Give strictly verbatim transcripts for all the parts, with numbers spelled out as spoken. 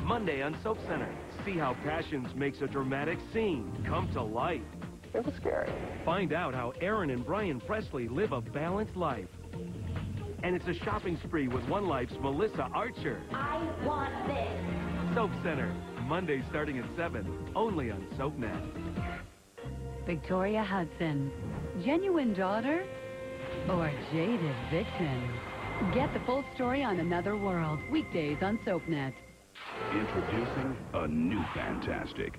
Monday on Soap Center. See how passions makes a dramatic scene come to life. It was scary. Find out how Aaron and Brian Presley live a balanced life. And it's a shopping spree with One Life's Melissa Archer. I want this. Soap Center, Monday starting at seven, only on Soapnet. Victoria Hudson, genuine daughter or jaded vixen? Get the full story on Another World, weekdays on Soapnet. Introducing a new Fantastic.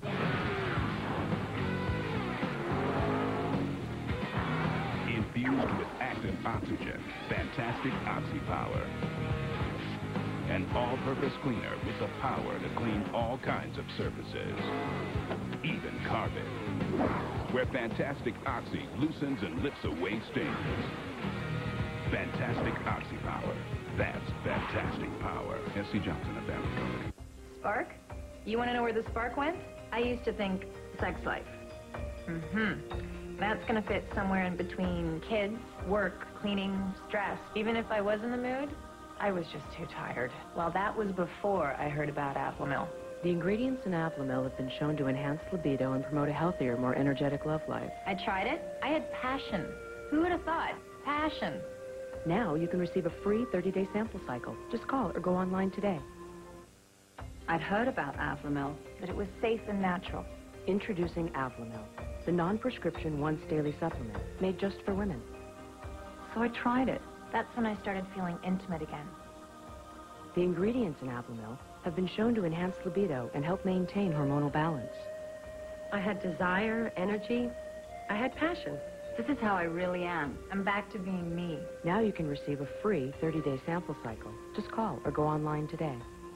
Infused with active oxygen, Fantastic Oxy Power. An all-purpose cleaner with the power to clean all kinds of surfaces, even carpet. Where Fantastic Oxy loosens and lifts away stains. Fantastic Oxy Power. That's Fantastic Power. S C Johnson and Family Company. Spark? You want to know where the spark went? I used to think sex life. Mm-hmm. That's going to fit somewhere in between kids, work, cleaning, stress. Even if I was in the mood, I was just too tired. Well, that was before I heard about Aflamil. The ingredients in Aflamil have been shown to enhance libido and promote a healthier, more energetic love life. I tried it. I had passion. Who would have thought? Passion. Now you can receive a free thirty-day sample cycle. Just call or go online today. I'd heard about Aflamil, that it was safe and natural. Introducing Aflamil, the non-prescription once-daily supplement made just for women. So I tried it. That's when I started feeling intimate again. The ingredients in Aflamil have been shown to enhance libido and help maintain hormonal balance. I had desire, energy. I had passion. This is how I really am. I'm back to being me. Now you can receive a free thirty-day sample cycle. Just call or go online today.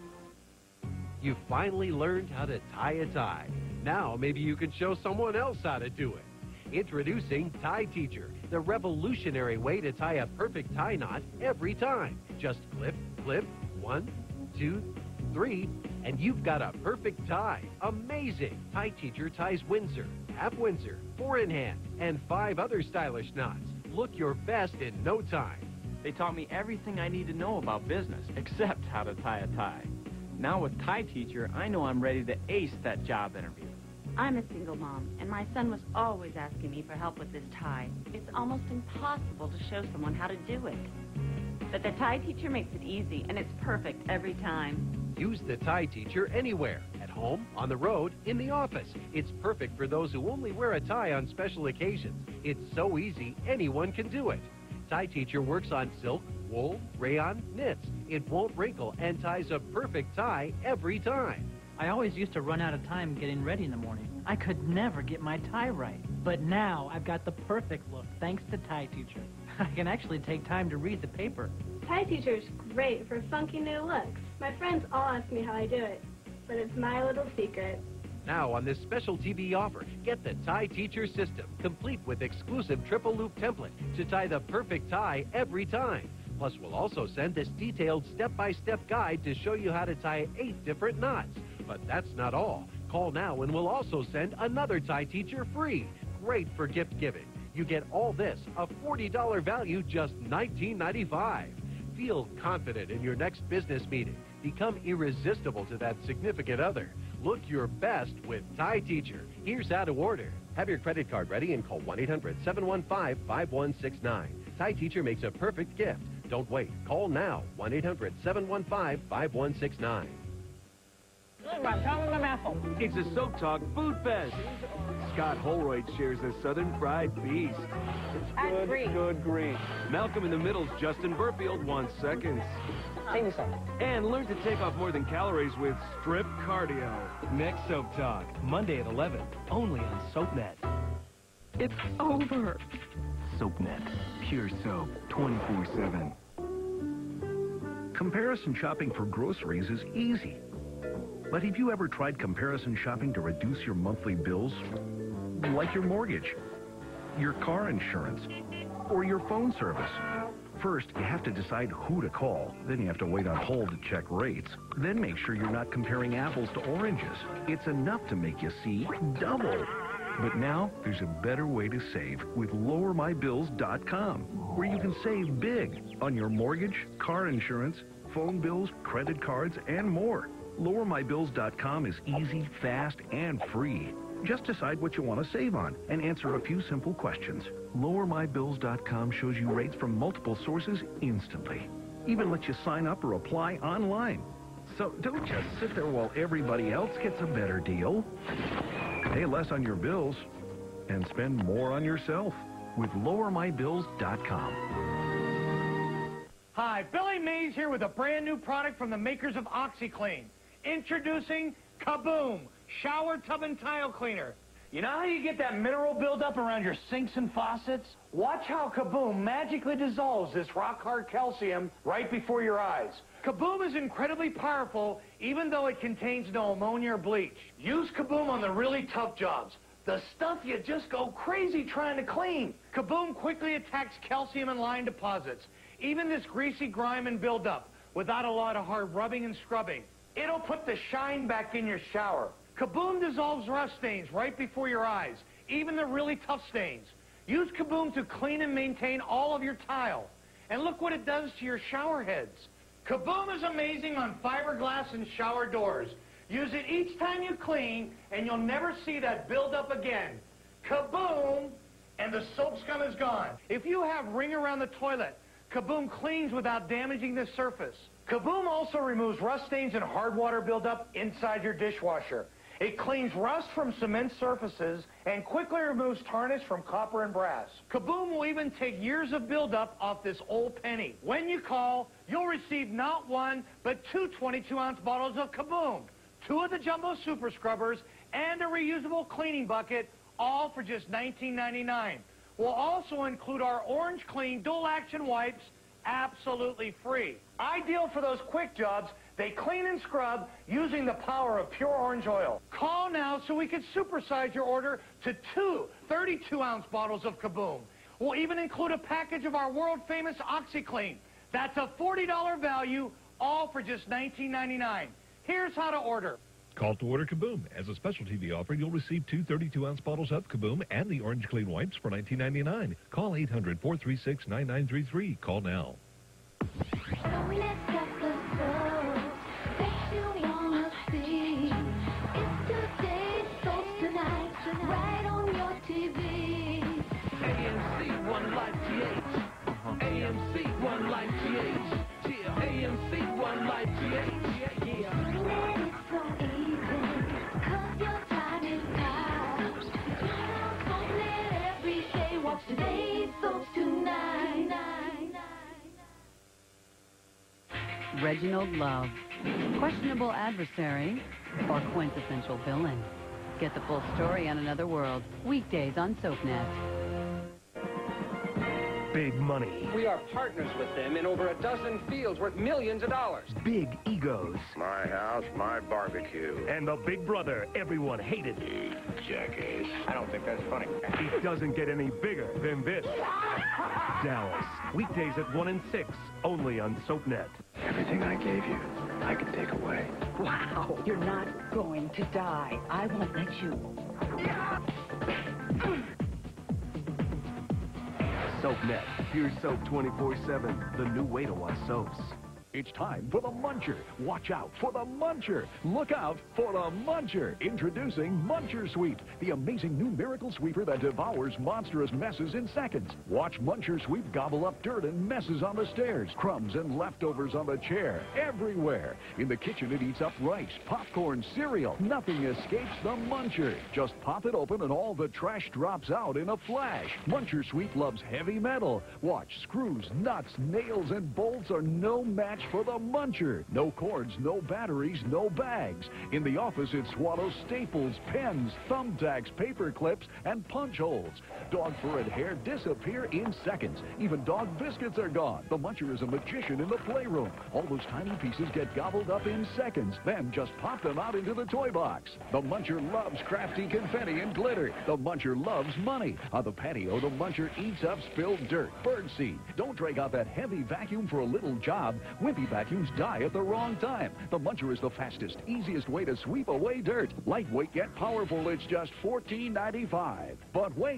You finally learned how to tie a tie. Now maybe you can show someone else how to do it. Introducing Tie Teacher, the revolutionary way to tie a perfect tie knot every time. Just clip, clip, one, two, three, and you've got a perfect tie. Amazing! Tie Teacher ties Windsor, half Windsor, four in hand, and five other stylish knots. Look your best in no time. They taught me everything I need to know about business, except how to tie a tie. Now with Tie Teacher, I know I'm ready to ace that job interview. I'm a single mom, and my son was always asking me for help with this tie. It's almost impossible to show someone how to do it. But the Tie Teacher makes it easy, and it's perfect every time. Use the Tie Teacher anywhere, at home, on the road, in the office. It's perfect for those who only wear a tie on special occasions. It's so easy, anyone can do it. Tie Teacher works on silk, wool, rayon, knits. It won't wrinkle and ties a perfect tie every time. I always used to run out of time getting ready in the morning. I could never get my tie right. But now I've got the perfect look thanks to Tie Teacher. I can actually take time to read the paper. Tie Teacher's great for funky new looks. My friends all ask me how I do it, but it's my little secret. Now on this special T V offer, get the Tie Teacher system, complete with exclusive triple loop template to tie the perfect tie every time. Plus, we'll also send this detailed step-by-step guide to show you how to tie eight different knots. But that's not all. Call now and we'll also send another Tie Teacher free. Great for gift giving. You get all this, a forty dollar value, just nineteen ninety-five. Feel confident in your next business meeting. Become irresistible to that significant other. Look your best with Tie Teacher. Here's how to order. Have your credit card ready and call one eight hundred, seven one five, five one six nine. Tie Teacher makes a perfect gift. Don't wait. Call now. one eight hundred, seven one five, five one six nine. It's a Soap Talk Food Fest. Scott Holroyd shares a Southern fried feast. It's good, good, good grease. Malcolm in the Middle's Justin Burfield wants seconds. eighty seconds. And learn to take off more than calories with strip cardio. Next Soap Talk, Monday at eleven, only on Soapnet. It's over. Soapnet, pure soap, twenty-four seven. Comparison shopping for groceries is easy. But have you ever tried comparison shopping to reduce your monthly bills? Like your mortgage, your car insurance, or your phone service. First, you have to decide who to call. Then you have to wait on hold to check rates. Then make sure you're not comparing apples to oranges. It's enough to make you see double. But now, there's a better way to save with lower my bills dot com, where you can save big on your mortgage, car insurance, phone bills, credit cards, and more. Lower My Bills dot com is easy, fast, and free. Just decide what you want to save on and answer a few simple questions. Lower My Bills dot com shows you rates from multiple sources instantly. Even lets you sign up or apply online. So don't just sit there while everybody else gets a better deal. Pay less on your bills and spend more on yourself with Lower My Bills dot com. Hi, Billy Mays here with a brand new product from the makers of OxyClean. Introducing Kaboom Shower Tub and Tile Cleaner. You know how you get that mineral buildup around your sinks and faucets? Watch how Kaboom magically dissolves this rock-hard calcium right before your eyes. Kaboom is incredibly powerful, even though it contains no ammonia or bleach. Use Kaboom on the really tough jobs, the stuff you just go crazy trying to clean. Kaboom quickly attacks calcium and lime deposits, even this greasy grime and buildup, without a lot of hard rubbing and scrubbing. It'll put the shine back in your shower. Kaboom dissolves rust stains right before your eyes, even the really tough stains. Use Kaboom to clean and maintain all of your tile. And look what it does to your shower heads. Kaboom is amazing on fiberglass and shower doors. Use it each time you clean, and you'll never see that buildup again. Kaboom, and the soap scum is gone. If you have ring around the toilet, Kaboom cleans without damaging the surface. Kaboom also removes rust stains and hard water buildup inside your dishwasher. It cleans rust from cement surfaces and quickly removes tarnish from copper and brass. Kaboom will even take years of buildup off this old penny. When you call, you'll receive not one, but two twenty-two ounce bottles of Kaboom, two of the jumbo super scrubbers, and a reusable cleaning bucket, all for just nineteen ninety-nine. We'll also include our Orange Clean dual action wipes, absolutely free. Ideal for those quick jobs. They clean and scrub using the power of pure orange oil. Call now so we can supersize your order to two thirty-two ounce bottles of Kaboom. We'll even include a package of our world-famous OxyClean. That's a forty dollar value, all for just nineteen ninety-nine. Here's how to order. Call to order Kaboom. As a special T V offer, you'll receive two thirty-two ounce bottles of Kaboom and the Orange Clean wipes for nineteen ninety-nine. Call eight hundred, four three six, nine nine three three. Call now. Right on your T V. A M C One Life T H. A M C One Life T H. Yeah. A M C One Life T H. Yeah, yeah. It's so easy, 'cause your time is now. Turn on Soapnet every day. Watch today's soaps tonight. Reginald Love, questionable adversary, or quintessential villain. Get the full story on Another World, weekdays on Soapnet. Big money. We are partners with them in over a dozen fields worth millions of dollars. Big egos. My house, my barbecue. And the big brother everyone hated. You jackass. I don't think that's funny. It doesn't get any bigger than this. Dallas, weekdays at one and six, only on Soapnet. Everything I gave you, I can take away. Wow, you're not going to die. I won't let you. Soapnet, pure soap twenty-four seven, the new way to wash soaps. It's time for the Muncher. Watch out for the Muncher. Look out for the Muncher. Introducing Muncher Sweep, the amazing new miracle sweeper that devours monstrous messes in seconds. Watch Muncher Sweep gobble up dirt and messes on the stairs, crumbs and leftovers on the chair, everywhere. In the kitchen, it eats up rice, popcorn, cereal. Nothing escapes the Muncher. Just pop it open and all the trash drops out in a flash. Muncher Sweep loves heavy metal. Watch, screws, nuts, nails, and bolts are no match for the Muncher. No cords, no batteries, no bags. In the office, it swallows staples, pens, thumbtacks, paper clips, and punch holes. Dog fur and hair disappear in seconds. Even dog biscuits are gone. The Muncher is a magician in the playroom. All those tiny pieces get gobbled up in seconds. Then just pop them out into the toy box. The Muncher loves crafty confetti and glitter. The Muncher loves money. On the patio, the Muncher eats up spilled dirt, birdseed. Don't drag out that heavy vacuum for a little job. Wimpy vacuums die at the wrong time. The Muncher is the fastest, easiest way to sweep away dirt. Lightweight yet powerful, it's just fourteen ninety-five. But wait, call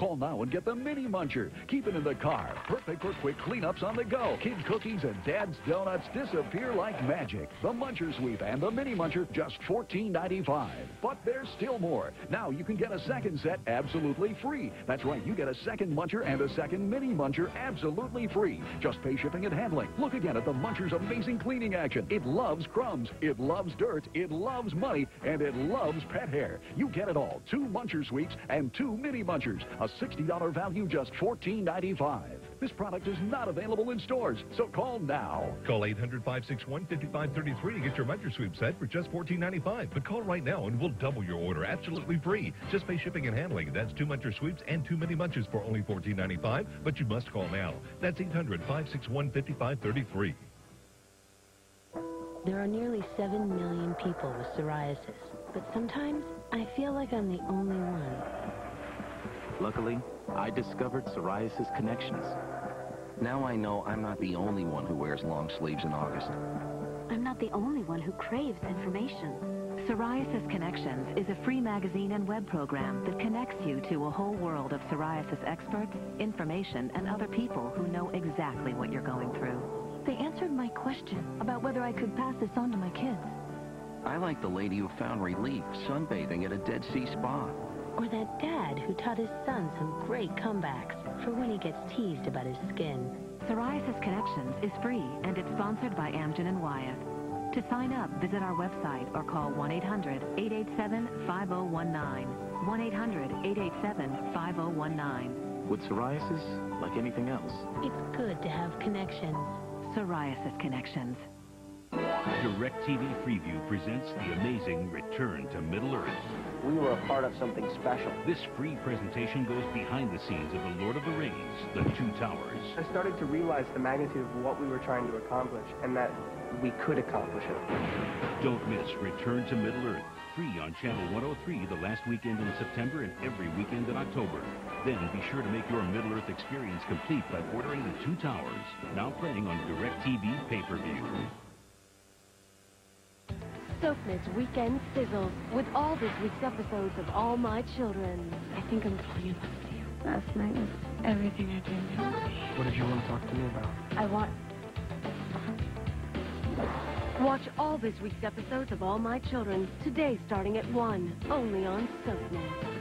Call now and get the Mini Muncher. Keep it in the car. Perfect for quick cleanups on the go. Kid cookies and Dad's donuts disappear like magic. The Muncher Sweep and the Mini Muncher, just fourteen ninety-five. But there's still more. Now you can get a second set absolutely free. That's right, you get a second Muncher and a second Mini Muncher absolutely free. Just pay shipping and handling. Look again at the Muncher's amazing cleaning action. It loves crumbs, it loves dirt, it loves money, and it loves pet hair. You get it all. Two Muncher Sweeps and two Mini Munchers. A sixty dollar value, just fourteen ninety-five. This product is not available in stores, so call now. Call eight hundred, five six one, five five three three to get your Muncher Sweep set for just fourteen ninety-five. But call right now and we'll double your order absolutely free. Just pay shipping and handling. That's two Muncher Sweeps and two Mini Munchers for only fourteen ninety-five. But you must call now. That's eight hundred, five six one, five five three three. There are nearly seven million people with psoriasis, but sometimes I feel like I'm the only one. Luckily, I discovered Psoriasis Connections. Now I know I'm not the only one who wears long sleeves in August. I'm not the only one who craves information. Psoriasis Connections is a free magazine and web program that connects you to a whole world of psoriasis experts, information, and other people who know exactly what you're going through. They answered my question about whether I could pass this on to my kids. I like the lady who found relief sunbathing at a Dead Sea spa. Or that dad who taught his son some great comebacks for when he gets teased about his skin. Psoriasis Connections is free, and it's sponsored by Amgen and Wyeth. To sign up, visit our website or call one eight hundred, eight eight seven, five oh one nine. one eight hundred, eight eight seven, five oh one nine. With psoriasis, like anything else, it's good to have connections. Psoriasis Connections. DirecTV Freeview presents the amazing Return to Middle-earth. We were a part of something special. This free presentation goes behind the scenes of The Lord of the Rings, The Two Towers. I started to realize the magnitude of what we were trying to accomplish and that we could accomplish it. Don't miss Return to Middle-earth, free on Channel one oh three the last weekend in September and every weekend in October. Then be sure to make your Middle-earth experience complete by ordering The Two Towers, now playing on DirecTV pay-per-view. Soapnet's Weekend Sizzle with all this week's episodes of All My Children. I think I'm falling in love with you. Last night was everything I dreamed of. What did you want to talk to me about? I want... Watch all this week's episodes of All My Children today starting at one, only on Soapnet.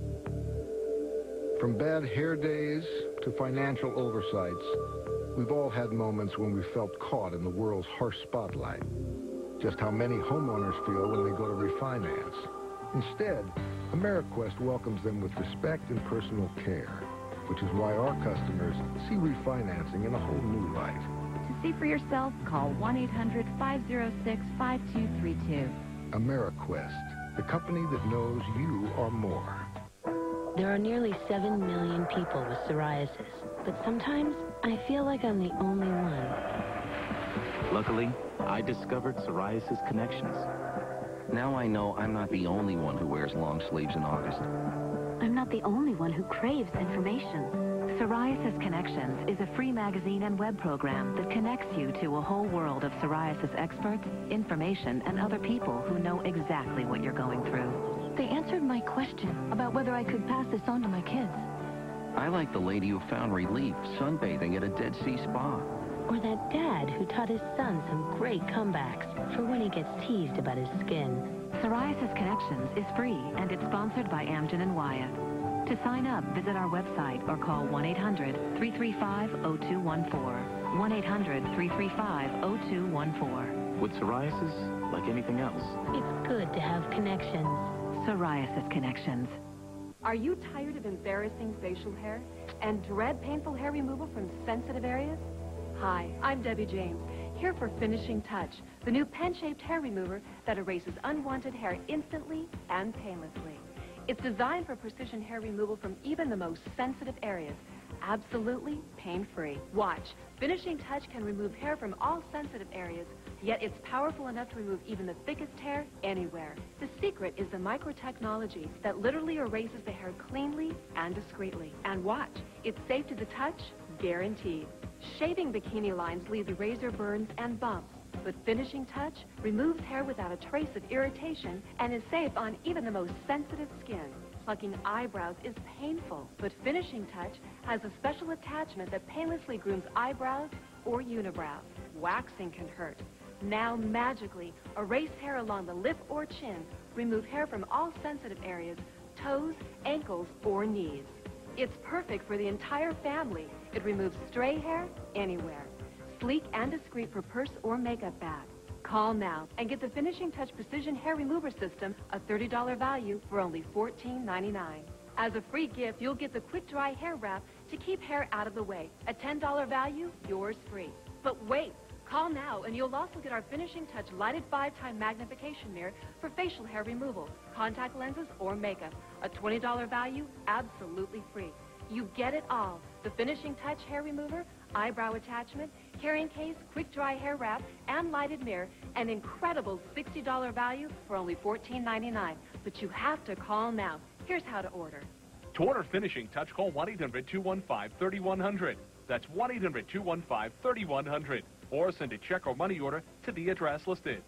From bad hair days to financial oversights, we've all had moments when we felt caught in the world's harsh spotlight. Just how many homeowners feel when they go to refinance. Instead, AmeriQuest welcomes them with respect and personal care, which is why our customers see refinancing in a whole new light. To see for yourself, call one eight hundred, five oh six, five two three two. AmeriQuest, the company that knows you are more. There are nearly seven million people with psoriasis, but sometimes I feel like I'm the only one. Luckily, I discovered Psoriasis Connections. Now I know I'm not the only one who wears long sleeves in August. I'm not the only one who craves information. Psoriasis Connections is a free magazine and web program that connects you to a whole world of psoriasis experts, information, and other people who know exactly what you're going through. They answered my question about whether I could pass this on to my kids. I like the lady who found relief sunbathing at a Dead Sea spa. Or that dad who taught his son some great comebacks for when he gets teased about his skin. Psoriasis Connections is free, and it's sponsored by Amgen and Wyeth. To sign up, visit our website or call one eight hundred, three three five, oh two one four. one eight hundred, three three five, oh two one four. With psoriasis, like anything else, it's good to have connections. Psoriasis Connections. Are you tired of embarrassing facial hair and dread painful hair removal from sensitive areas? Hi, I'm Debbie James, here for Finishing Touch, the new pen-shaped hair remover that erases unwanted hair instantly and painlessly. It's designed for precision hair removal from even the most sensitive areas, absolutely pain-free. Watch, Finishing Touch can remove hair from all sensitive areas, yet it's powerful enough to remove even the thickest hair anywhere. The secret is the microtechnology that literally erases the hair cleanly and discreetly. And watch, it's safe to the touch, guaranteed. Shaving bikini lines leave the razor burns and bumps, but Finishing Touch removes hair without a trace of irritation and is safe on even the most sensitive skin. Plucking eyebrows is painful, but Finishing Touch has a special attachment that painlessly grooms eyebrows or unibrows. Waxing can hurt. Now, magically, erase hair along the lip or chin. Remove hair from all sensitive areas, toes, ankles, or knees. It's perfect for the entire family. It removes stray hair anywhere. Sleek and discreet for purse or makeup bag. Call now and get the Finishing Touch Precision Hair Remover System, a thirty dollar value for only fourteen ninety-nine. As a free gift, you'll get the Quick Dry Hair Wrap to keep hair out of the way. A ten dollar value, yours free. But wait, call now and you'll also get our Finishing Touch Lighted five time Magnification Mirror for facial hair removal, contact lenses, or makeup. A twenty dollar value, absolutely free. You get it all. The Finishing Touch Hair Remover, eyebrow attachment, carrying case, quick dry hair wrap, and lighted mirror, an incredible sixty dollar value for only fourteen ninety-nine. But you have to call now. Here's how to order. To order Finishing Touch, call one eight hundred, two one five, three one zero zero. That's one eight hundred, two one five, three one zero zero. Or send a check or money order to the address listed.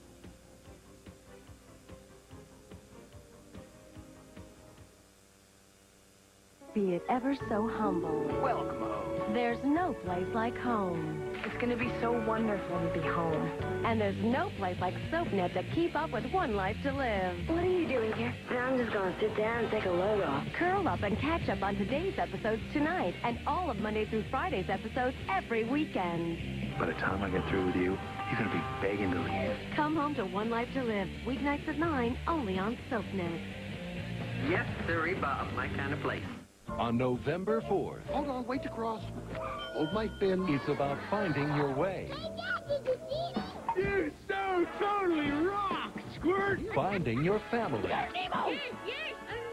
Be it ever so humble. Welcome home. There's no place like home. It's going to be so wonderful to be home. And there's no place like Soapnet to keep up with one life to live. What are you doing here? I'm just going to sit down and take a load off. Curl up and catch up on today's episodes tonight and all of Monday through Friday's episodes every weekend. By the time I get through with you, you're going to be begging to leave. Come home to One Life to Live, weeknights at nine, only on Soapnet. Yes, sirree, Bob, my kind of place. On November fourth, Hold on, wait to cross. Hold my fin. it's about finding your way. You so totally rock, Squirt! Finding your family. Nemo! Yes, yes,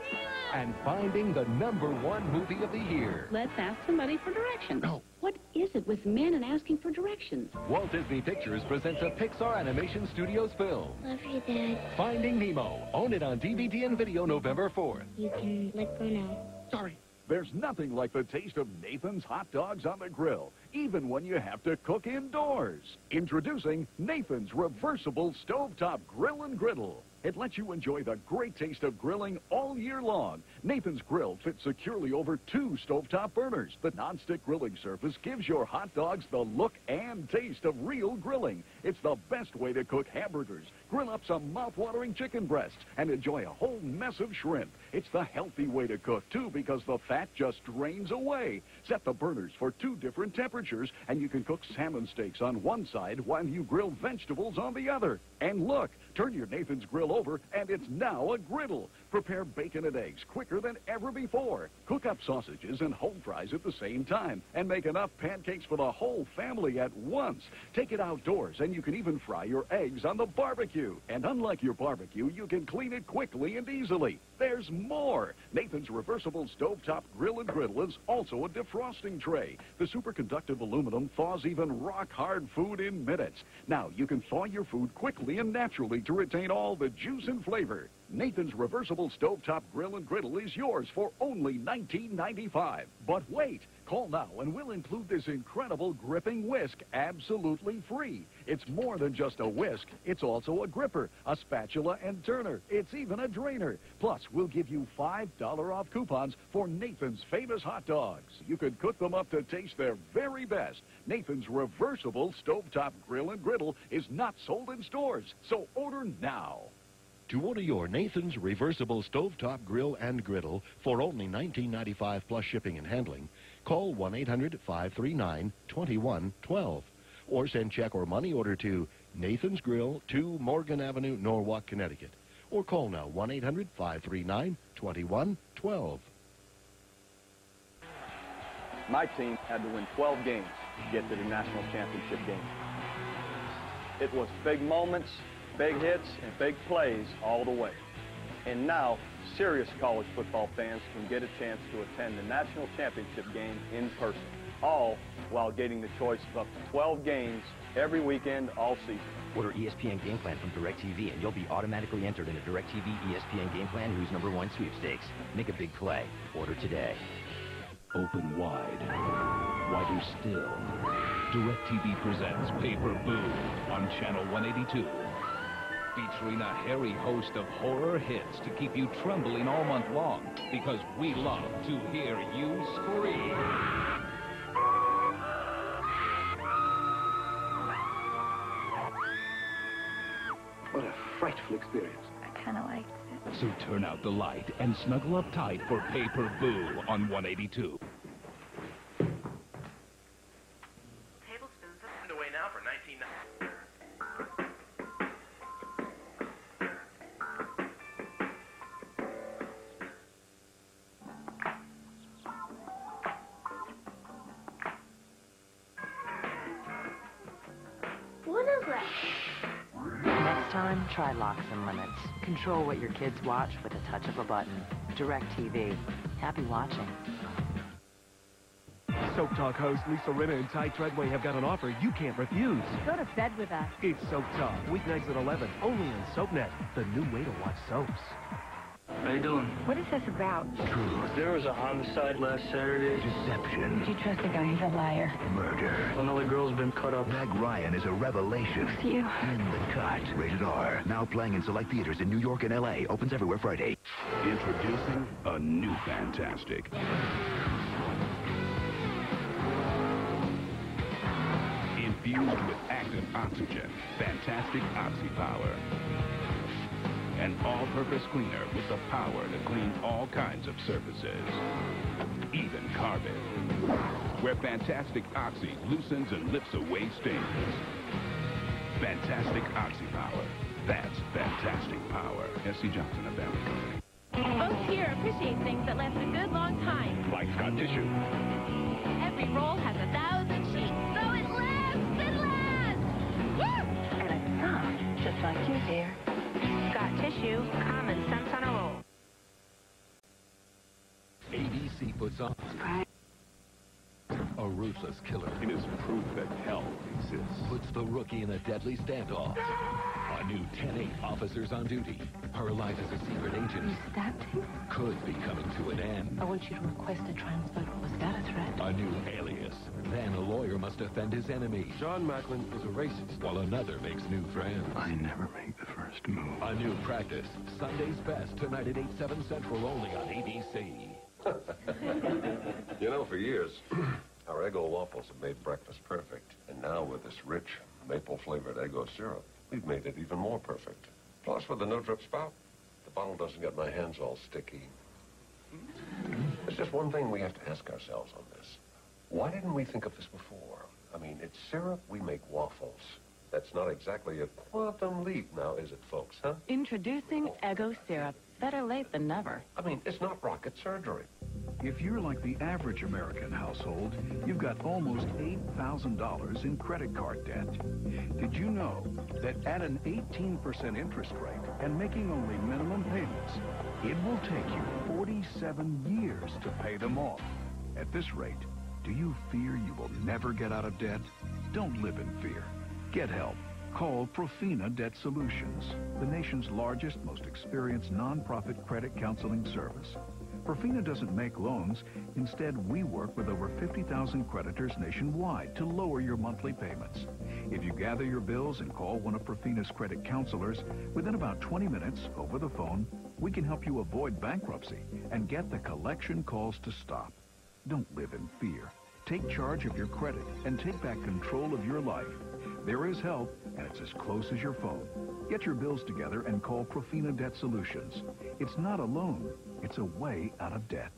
And finding the number one movie of the year. let's ask somebody for directions. No. What is it with men and asking for directions? Walt Disney Pictures presents a Pixar Animation Studios film. Love you, Dad. Finding Nemo. Own it on D V D and video November fourth. You can let go now. Sorry. There's nothing like the taste of Nathan's hot dogs on the grill, even when you have to cook indoors. Introducing Nathan's Reversible Stovetop Grill and Griddle. It lets you enjoy the great taste of grilling all year long. Nathan's grill fits securely over two stovetop burners. The nonstick grilling surface gives your hot dogs the look and taste of real grilling. It's the best way to cook hamburgers, grill up some mouth-watering chicken breasts, and enjoy a whole mess of shrimp. It's the healthy way to cook, too, because the fat just drains away. Set the burners for two different temperatures, and you can cook salmon steaks on one side while you grill vegetables on the other. And look, turn your Nathan's grill over, and it's now a griddle. Prepare bacon and eggs quicker than ever before. Cook up sausages and home fries at the same time, and make enough pancakes for the whole family at once. Take it outdoors, and you can even fry your eggs on the barbecue. And unlike your barbecue, you can clean it quickly and easily. There's more. Nathan's Reversible Stovetop Grill and Griddle is also a defrosting tray. The superconductive aluminum thaws even rock-hard food in minutes. Now, you can thaw your food quickly and naturally to retain all the juice and flavor. Nathan's Reversible Stovetop Grill and Griddle is yours for only nineteen ninety-five. But wait, call now and we'll include this incredible gripping whisk absolutely free. It's more than just a whisk. It's also a gripper, a spatula and turner. It's even a drainer. Plus, we'll give you five dollars off coupons for Nathan's famous hot dogs. You can cook them up to taste their very best. Nathan's Reversible Stovetop Grill and Griddle is not sold in stores, so order now. To order your Nathan's Reversible Stovetop Grill and Griddle for only nineteen ninety-five plus shipping and handling, call one eight hundred, five three nine, two one one two or send check or money order to Nathan's Grill, two Morgan Avenue, Norwalk, Connecticut. Or call now one eight hundred, five three nine, two one one two. My team had to win twelve games to get to the national championship game. It was big moments, big hits, and big plays all the way. And now, serious college football fans can get a chance to attend the national championship game in person, all while getting the choice of up to twelve games every weekend all season. Order E S P N Game Plan from DirecTV, and you'll be automatically entered in a DirecTV E S P N Game Plan Who's Number One sweepstakes. Make a big play. Order today. Open wide. Wider still. DirecTV presents Paper Boo on Channel one eighty-two. featuring a hairy host of horror hits to keep you trembling all month long, because we love to hear you scream. What a frightful experience. I kind of liked it. So turn out the light and snuggle up tight for Paper Boo on one eighty-two. Tablespoons underway now for nineteen ninety. What is that? Next time, try locks and limits. Control what your kids watch with a touch of a button. DirecTV. Happy watching. Soap Talk host Lisa Rinna and Ty Treadway have got an offer you can't refuse. Go to bed with us. It's Soap Talk, weeknights at eleven, only on Soapnet, the new way to watch soaps. How you doing? What is this about? Truth. There was a homicide last Saturday. Deception. Did you trust a guy who's a liar? Murder. Another girl's been cut up. Meg Ryan is a revelation. It's you. In the cut. Rated R. Now playing in select theaters in New York and L A. Opens everywhere Friday. Introducing a new Fantastic. Infused with active oxygen, Fantastic Oxy Power. An all-purpose cleaner with the power to clean all kinds of surfaces, even carpet. Where Fantastic Oxy loosens and lifts away stains. Fantastic Oxy Power. That's Fantastic Power. S C Johnson, a family company. Folks here appreciate things that last a good long time. Like Scott Tissue. Every roll has a thousand sheets, so it lasts and lasts! Woo! And it's soft, just like you, dear. Scott Tissue, common sense on a roll. A B C puts on a ruthless killer. It is proof that hell exists. Puts the rookie in a deadly standoff. A new ten eight Officers on Duty. Her life as a secret agent You stabbed him? could be coming to an end. I want you to request a transfer. Was that a threat? A new alias. Then a lawyer must defend his enemy. John Macklin is a racist. While another makes new friends. I never make the first move. A new practice. Sunday's best tonight at eight, seven Central, only on A B C. You know, for years, our Eggo waffles have made breakfast perfect. And now with this rich, maple-flavored Eggo syrup, we've made it even more perfect. Plus, with the no-drip spout, the bottle doesn't get my hands all sticky. There's just one thing we have to ask ourselves on this. Why didn't we think of this before? I mean, it's syrup, we make waffles. That's not exactly a quantum leap now, is it, folks, huh? Introducing Eggo Syrup. Better late than never. I mean, it's not rocket surgery. If you're like the average American household, you've got almost eight thousand dollars in credit card debt. Did you know that at an eighteen percent interest rate and making only minimum payments, it will take you forty-seven years to pay them off? At this rate, do you fear you will never get out of debt? Don't live in fear. Get help. Call Profina Debt Solutions, the nation's largest, most experienced nonprofit credit counseling service. Profina doesn't make loans. Instead, we work with over fifty thousand creditors nationwide to lower your monthly payments. If you gather your bills and call one of Profina's credit counselors, within about twenty minutes, over the phone, we can help you avoid bankruptcy and get the collection calls to stop. Don't live in fear. Take charge of your credit and take back control of your life. There is help, and it's as close as your phone. Get your bills together and call Profina Debt Solutions. It's not a loan. It's a way out of debt.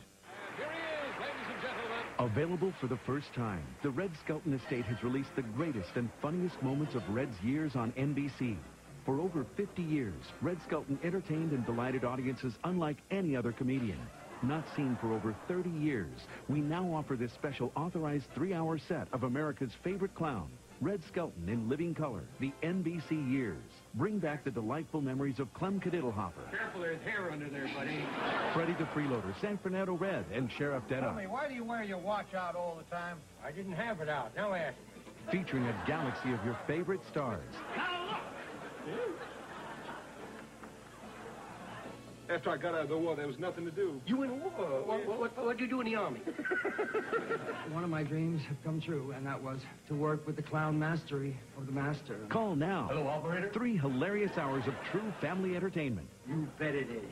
Available for the first time, the Red Skelton Estate has released the greatest and funniest moments of Red's years on N B C. For over fifty years, Red Skelton entertained and delighted audiences unlike any other comedian. Not seen for over thirty years, we now offer this special authorized three-hour set of America's favorite clown, Red Skelton in living color, the N B C years. Bring back the delightful memories of Clem Cadiddlehopper, Careful, there's hair under there, buddy. Freddie the Freeloader, San Fernando Red, and Sheriff Tell Deadeye. me, why do you wear your watch out all the time? I didn't have it out. Now ask me. Featuring a galaxy of your favorite stars. After I got out of the war, there was nothing to do. You in war? What, what, what, what'd you do in the army? One of my dreams had come true, and that was to work with the clown mastery of the master. Call now. Hello, operator. Three hilarious hours of true family entertainment. You bet it is.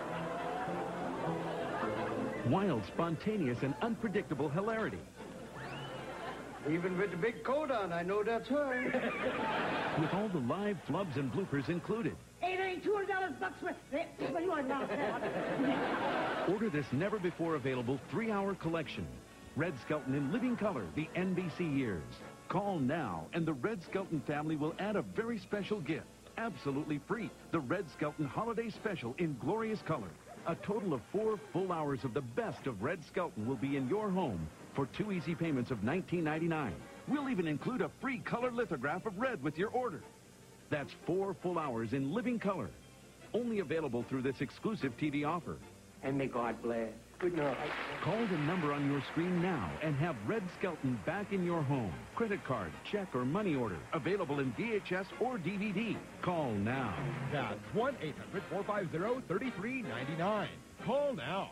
Wild, spontaneous, and unpredictable hilarity. Even with the big coat on, I know that's her. With all the live flubs and bloopers included. Hey, there ain't two hundred dollars bucks worth. What do you want now? Order this never-before-available three-hour collection. Red Skelton in living color, the N B C years. Call now, and the Red Skelton family will add a very special gift. Absolutely free. The Red Skelton Holiday Special in glorious color. A total of four full hours of the best of Red Skelton will be in your home for two easy payments of nineteen ninety-nine. We'll even include a free color lithograph of red with your order. That's four full hours in living color. Only available through this exclusive T V offer. And may God bless. Good night. Call the number on your screen now and have Red Skelton back in your home. Credit card, check, or money order. Available in V H S or D V D. Call now. That's one eight hundred, four five zero, three three nine nine. Call now.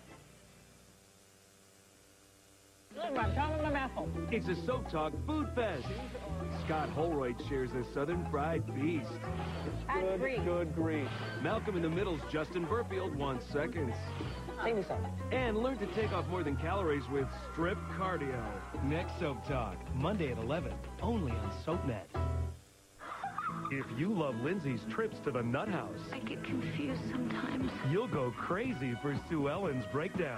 It's a Soap Talk Food Fest. Scott Holroyd shares a Southern fried feast. Good, Good, good grief. Malcolm in the Middle's Justin Burfield wants seconds. Sing me something. And learn to take off more than calories with strip cardio. Next Soap Talk, Monday at eleven, only on Soapnet. If you love Lindsay's trips to the Nut House, I get confused sometimes. you'll go crazy for Sue Ellen's breakdown.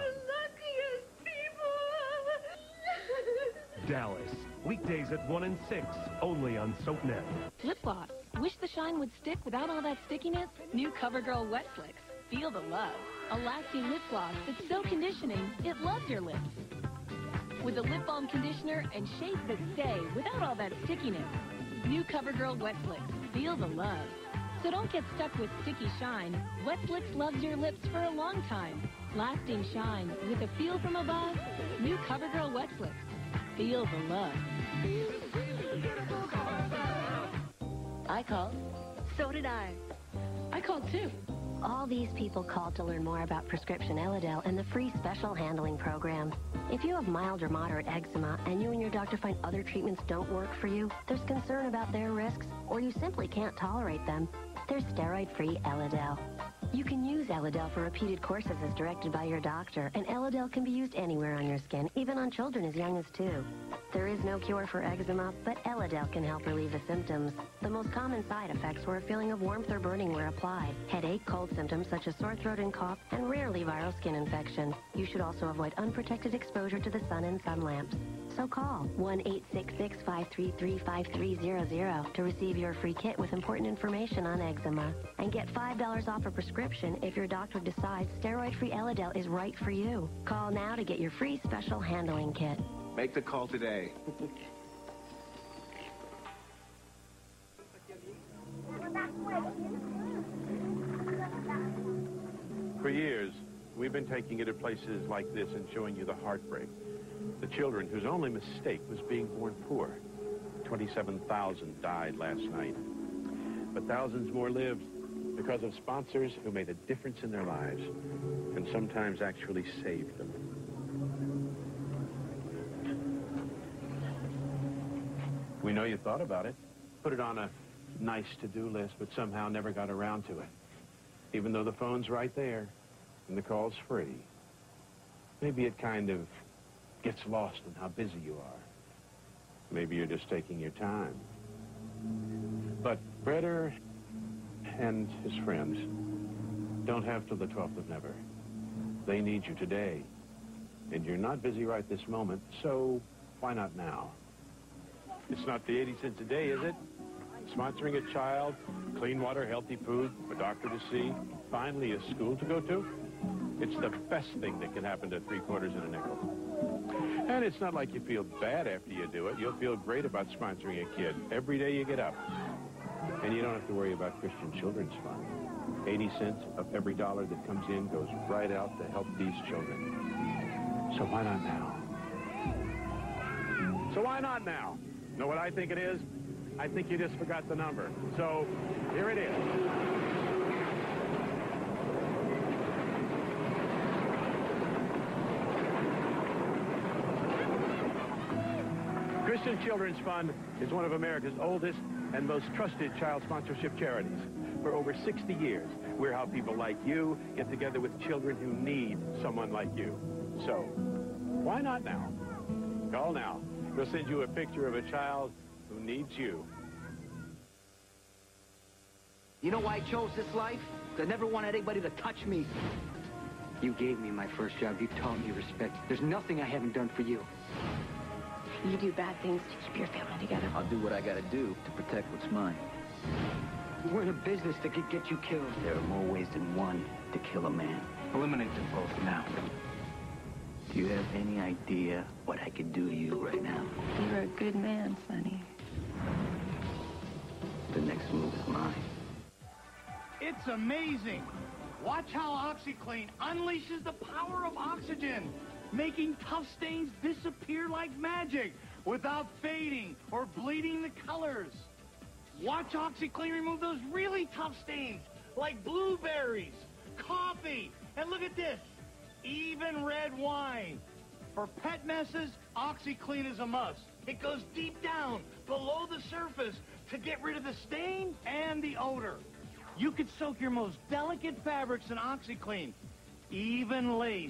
Dallas, weekdays at one and six, only on Soapnet. Lip gloss. Wish the shine would stick without all that stickiness? New CoverGirl Wet Flicks. Feel the love. A lasting lip gloss that's so conditioning, it loves your lips. With a lip balm conditioner and shades that stay without all that stickiness. New CoverGirl Wet Flicks. Feel the love. So don't get stuck with sticky shine. Wet Flicks loves your lips for a long time. Lasting shine with a feel from above. New CoverGirl Wet Flicks. Feel the love. I called. So did I. I called too. All these people called to learn more about prescription Elidel and the free special handling program. If you have mild or moderate eczema and you and your doctor find other treatments don't work for you, there's concern about their risks, or you simply can't tolerate them, there's steroid-free Elidel. You can use Elidel for repeated courses as directed by your doctor, and Elidel can be used anywhere on your skin, even on children as young as two. There is no cure for eczema, but Elidel can help relieve the symptoms. The most common side effects were a feeling of warmth or burning where applied, headache, cold symptoms such as sore throat and cough, and rarely viral skin infection. You should also avoid unprotected exposure to the sun and sun lamps. So call one eight six six, five three three, five three zero zero to receive your free kit with important information on eczema. And get five dollars off a prescription if your doctor decides steroid-free Elidel is right for you. Call now to get your free special handling kit. Make the call today. For years, we've been taking you to places like this and showing you the heartbreak. The children whose only mistake was being born poor. twenty-seven thousand died last night. But thousands more lived because of sponsors who made a difference in their lives and sometimes actually saved them. We know you thought about it, put it on a nice to-do list, but somehow never got around to it. Even though the phone's right there and the call's free. Maybe it kind of gets lost in how busy you are. Maybe you're just taking your time. But Bretter and his friends don't have till the twelfth of Never. They need you today. And you're not busy right this moment, so why not now? It's not the eighty cents a day, is it? Sponsoring a child, clean water, healthy food, a doctor to see, finally a school to go to. It's the best thing that can happen to three quarters in a nickel. And it's not like you feel bad after you do it. You'll feel great about sponsoring a kid every day you get up. And you don't have to worry about Christian Children's Fund. eighty cents of every dollar that comes in goes right out to help these children. So why not now? So why not now? Know what I think it is? I think you just forgot the number. So here it is. Innocent Children's Fund is one of America's oldest and most trusted child sponsorship charities. For over sixty years, we're how people like you get together with children who need someone like you. So, why not now? Call now. We'll send you a picture of a child who needs you. You know why I chose this life? Because I never wanted anybody to touch me. You gave me my first job. You taught me respect. There's nothing I haven't done for you. You do bad things to keep your family together. I'll do what I gotta do to protect what's mine. We're in a business that could get you killed. There are more ways than one to kill a man. Eliminate them both now. Do you have any idea what I could do to you right now? You're a good man, Sonny. The next move is mine. It's amazing. Watch how OxyClean unleashes the power of oxygen, making tough stains disappear like magic without fading or bleeding the colors. Watch OxyClean remove those really tough stains like blueberries, coffee, and look at this, even red wine. For pet messes, OxyClean is a must. It goes deep down below the surface to get rid of the stain and the odor. You could soak your most delicate fabrics in OxyClean, even lace.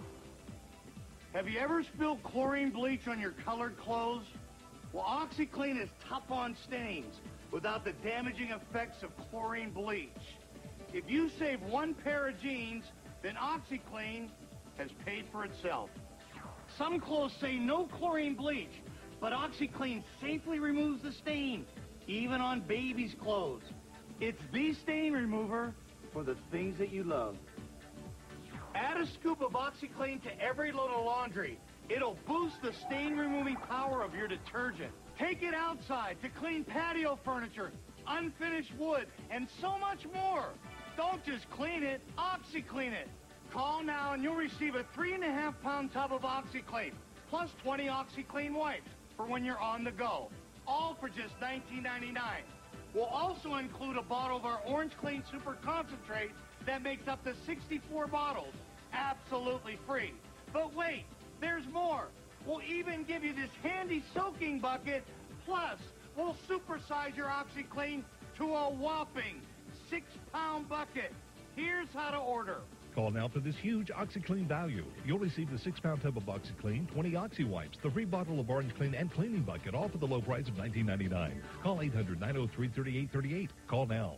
Have you ever spilled chlorine bleach on your colored clothes? Well, OxyClean is tough on stains without the damaging effects of chlorine bleach. If you save one pair of jeans, then OxyClean has paid for itself. Some clothes say no chlorine bleach, but OxyClean safely removes the stain, even on babies' clothes. It's the stain remover for the things that you love. Add a scoop of OxyClean to every load of laundry. It'll boost the stain-removing power of your detergent. Take it outside to clean patio furniture, unfinished wood, and so much more. Don't just clean it, OxyClean it. Call now and you'll receive a three and a half pound tub of OxyClean, plus twenty OxyClean wipes for when you're on the go. All for just nineteen ninety-nine. We'll also include a bottle of our Orange Clean Super Concentrate that makes up to sixty-four bottles, absolutely free. But wait, there's more. We'll even give you this handy soaking bucket, plus we'll supersize your OxyClean to a whopping six pound bucket. Here's how to order. Call now for this huge OxyClean value. You'll receive the six pound tub of OxyClean, twenty Oxy wipes, the free bottle of Orange Clean and cleaning bucket, all for the low price of nineteen ninety-nine. Call eight hundred, nine oh three, three eight three eight. Call now.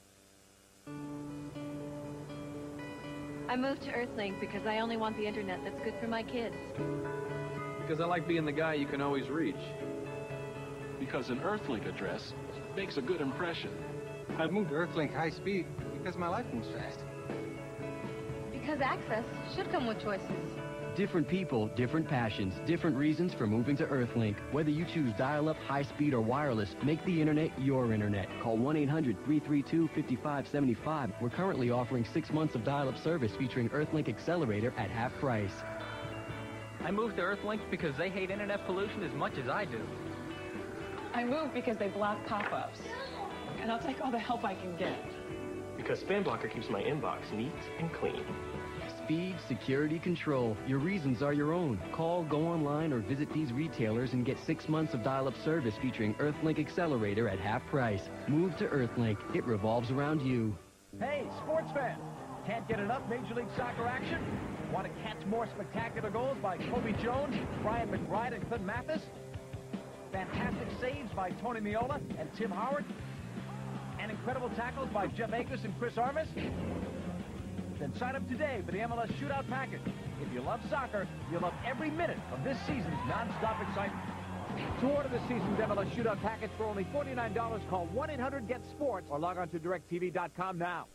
I moved to Earthlink because I only want the internet that's good for my kids. Because I like being the guy you can always reach. Because an Earthlink address makes a good impression. I moved to Earthlink high speed because my life moves fast. Because access should come with choices. Different people, different passions, different reasons for moving to Earthlink. Whether you choose dial-up, high-speed, or wireless, make the internet your internet. Call one eight hundred, three three two, five five seven five. We're currently offering six months of dial-up service featuring Earthlink Accelerator at half price. I moved to Earthlink because they hate internet pollution as much as I do. I moved because they block pop-ups. And I'll take all the help I can get. Because Spam Blocker keeps my inbox neat and clean. Speed, security, control. Your reasons are your own. Call, go online, or visit these retailers and get six months of dial-up service featuring Earthlink Accelerator at half price. Move to Earthlink. It revolves around you. Hey, sports fans! Can't get enough Major League Soccer action? Want to catch more spectacular goals by Kobe Jones, Brian McBride, and Clint Mathis? Fantastic saves by Tony Meola and Tim Howard? And incredible tackles by Jeff Akers and Chris Armas? Then sign up today for the M L S Shootout Package. If you love soccer, you'll love every minute of this season's non-stop excitement. To order this season's M L S Shootout Package for only forty-nine dollars, call one eight hundred get sports or log on to direct T V dot com now.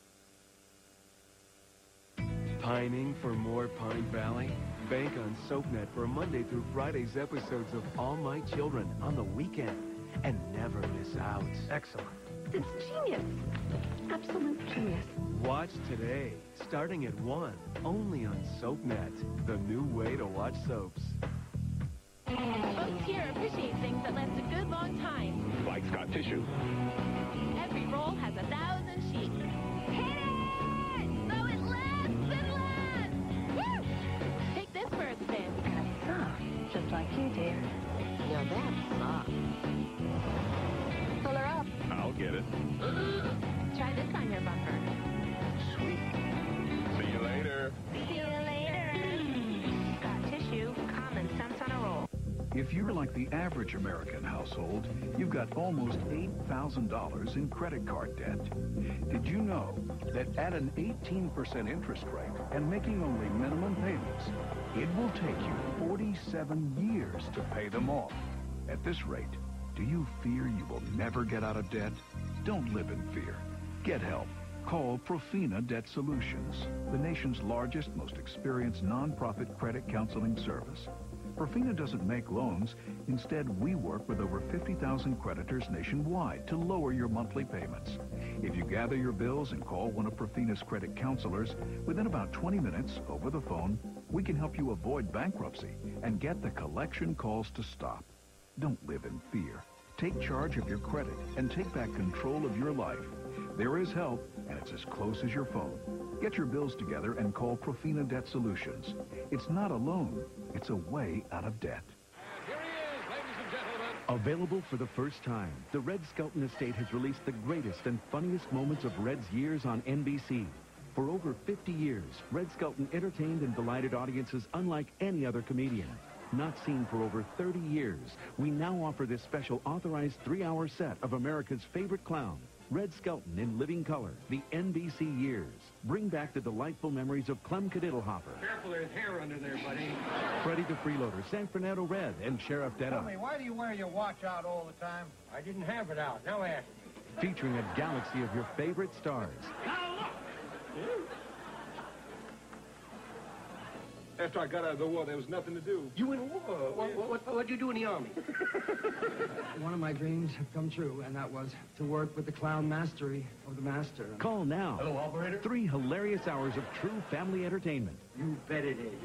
Pining for more Pine Valley? Bank on Soapnet for Monday through Friday's episodes of All My Children on the weekend. And never miss out. Excellent. It's genius. Absolute genius. Watch today, starting at one, only on Soapnet, the new way to watch soaps. Folks here appreciate things that last a good long time. Like Scott Tissue. Every roll has a thousand sheets. Hit it! So it lasts and lasts! Woo! Take this for a spin. Just like you, dear. Now that's If you're like the average American household, you've got almost eight thousand dollars in credit card debt. Did you know that at an eighteen percent interest rate and making only minimum payments, it will take you forty-seven years to pay them off? At this rate, do you fear you will never get out of debt? Don't live in fear. Get help. Call Profina Debt Solutions, the nation's largest, most experienced nonprofit credit counseling service. Profina doesn't make loans. Instead, we work with over fifty thousand creditors nationwide to lower your monthly payments. If you gather your bills and call one of Profina's credit counselors, within about twenty minutes, over the phone, we can help you avoid bankruptcy and get the collection calls to stop. Don't live in fear. Take charge of your credit and take back control of your life. There is help, and it's as close as your phone. Get your bills together and call Profina Debt Solutions. It's not a loan. It's a way out of debt. Available for the first time, the Red Skelton Estate has released the greatest and funniest moments of Red's years on N B C. For over fifty years, Red Skelton entertained and delighted audiences unlike any other comedian. Not seen for over thirty years, we now offer this special authorized three-hour set of America's favorite clown, Red Skelton in living color, the N B C years. Bring back the delightful memories of Clem Cadiddlehopper, Careful, there's hair under there, buddy. Freddie the Freeloader, San Fernando Red, and Sheriff Tell Deadeye. me, why do you wear your watch out all the time? I didn't have it out. Now ask me. Featuring a galaxy of your favorite stars. Now look! After I got out of the war, there was nothing to do. You in war? What, what, what, what'd you do in the army? One of my dreams have come true, and that was to work with the clown mastery of the master. Call now. Hello, operator. Three hilarious hours of true family entertainment. You bet it is.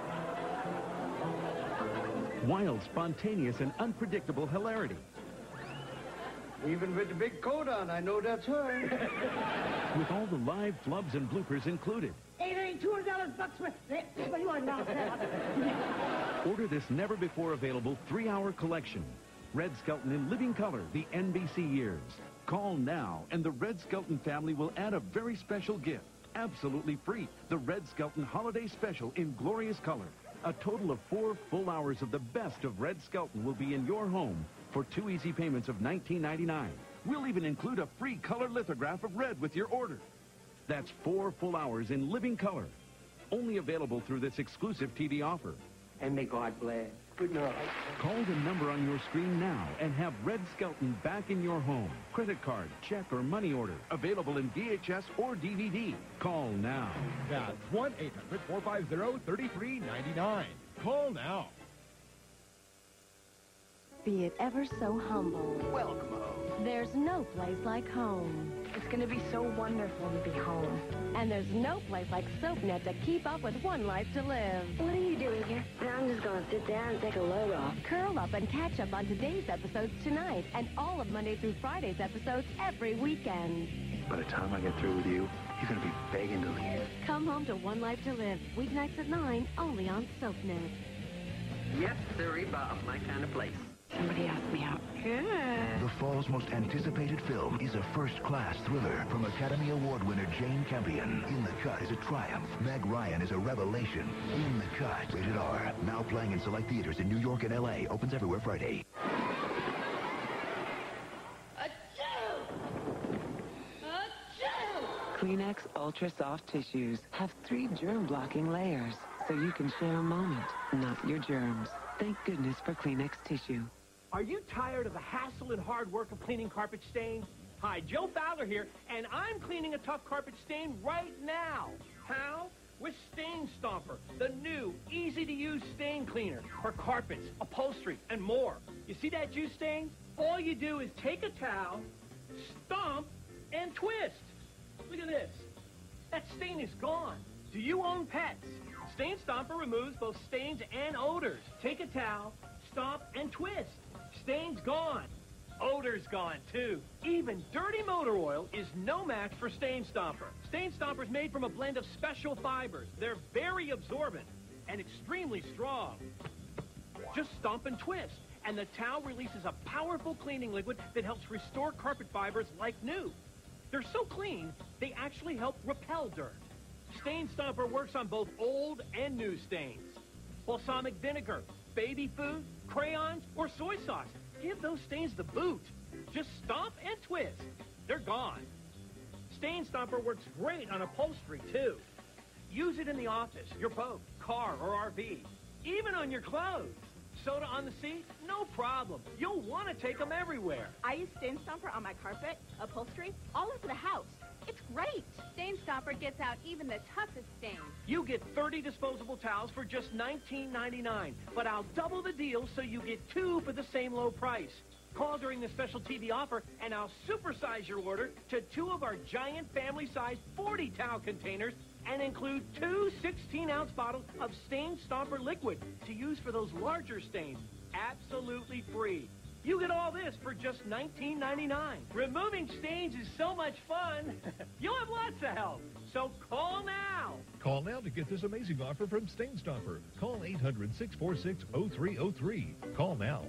Wild, spontaneous, and unpredictable hilarity. Even with the big coat on, I know that's her. With all the live flubs and bloopers included. Hey, there ain't two hundred dollars bucks worth. But you are not that. Order this never-before-available three-hour collection. Red Skelton in living color, the N B C years. Call now, and the Red Skelton family will add a very special gift. Absolutely free. The Red Skelton Holiday Special in glorious color. A total of four full hours of the best of Red Skelton will be in your home for two easy payments of nineteen ninety-nine. We'll even include a free color lithograph of Red with your order. That's four full hours in living color. Only available through this exclusive T V offer. And may God bless. Good night. Call the number on your screen now and have Red Skelton back in your home. Credit card, check, or money order. Available in V H S or D V D. Call now. That's one eight hundred four five zero three three nine nine. Call now. Be it ever so humble, Welcome home. there's no place like home. It's going to be so wonderful to be home. And there's no place like Soapnet to keep up with one life to live. What are you doing here? I'm just going to sit down and take a load off. Curl up and catch up on today's episodes tonight and all of Monday through Friday's episodes every weekend. By the time I get through with you, you're going to be begging to leave. Come home to One Life to Live, weeknights at nine, only on Soapnet. Yes, sirree, Bob. My kind of place. Somebody asked me out. Good. The fall's most anticipated film is a first-class thriller from Academy Award winner Jane Campion. In the Cut is a triumph. Meg Ryan is a revelation. In the Cut, rated R. Now playing in select theaters in New York and L A. Opens everywhere Friday. Kleenex Ultra Soft Tissues have three germ-blocking layers, so you can share a moment, not your germs. Thank goodness for Kleenex Tissue. Are you tired of the hassle and hard work of cleaning carpet stains? Hi, Joe Fowler here, and I'm cleaning a tough carpet stain right now. How? With Stain Stomper, the new, easy-to-use stain cleaner for carpets, upholstery, and more. You see that juice stain? All you do is take a towel, stomp, and twist. Look at this. That stain is gone. Do you own pets? Stain Stomper removes both stains and odors. Take a towel, stomp, and twist. Stains gone. Odor's gone, too. Even dirty motor oil is no match for Stain Stomper. Stain Stomper's made from a blend of special fibers. They're very absorbent and extremely strong. Just stomp and twist, and the towel releases a powerful cleaning liquid that helps restore carpet fibers like new. They're so clean, they actually help repel dirt. Stain Stomper works on both old and new stains. Balsamic vinegar, baby food, crayons, or soy sauce. Give those stains the boot. Just stomp and twist. They're gone. Stain Stomper works great on upholstery, too. Use it in the office, your boat, car, or R V. Even on your clothes. Soda on the seat? No problem. You'll want to take them everywhere. I use Stain Stomper on my carpet, upholstery, all over the house. It's great. Stain Stomper gets out even the toughest stains. You get thirty disposable towels for just nineteen ninety-nine, but I'll double the deal so you get two for the same low price. Call during the special T V offer, and I'll supersize your order to two of our giant family-sized forty towel containers and include two sixteen-ounce bottles of Stain Stomper liquid to use for those larger stains. Absolutely free. You get all this for just nineteen ninety-nine. Removing stains is so much fun. You'll have lots of help. So call now. Call now to get this amazing offer from Stain Stomper. Call eight hundred, six four six, oh three oh three. Call now.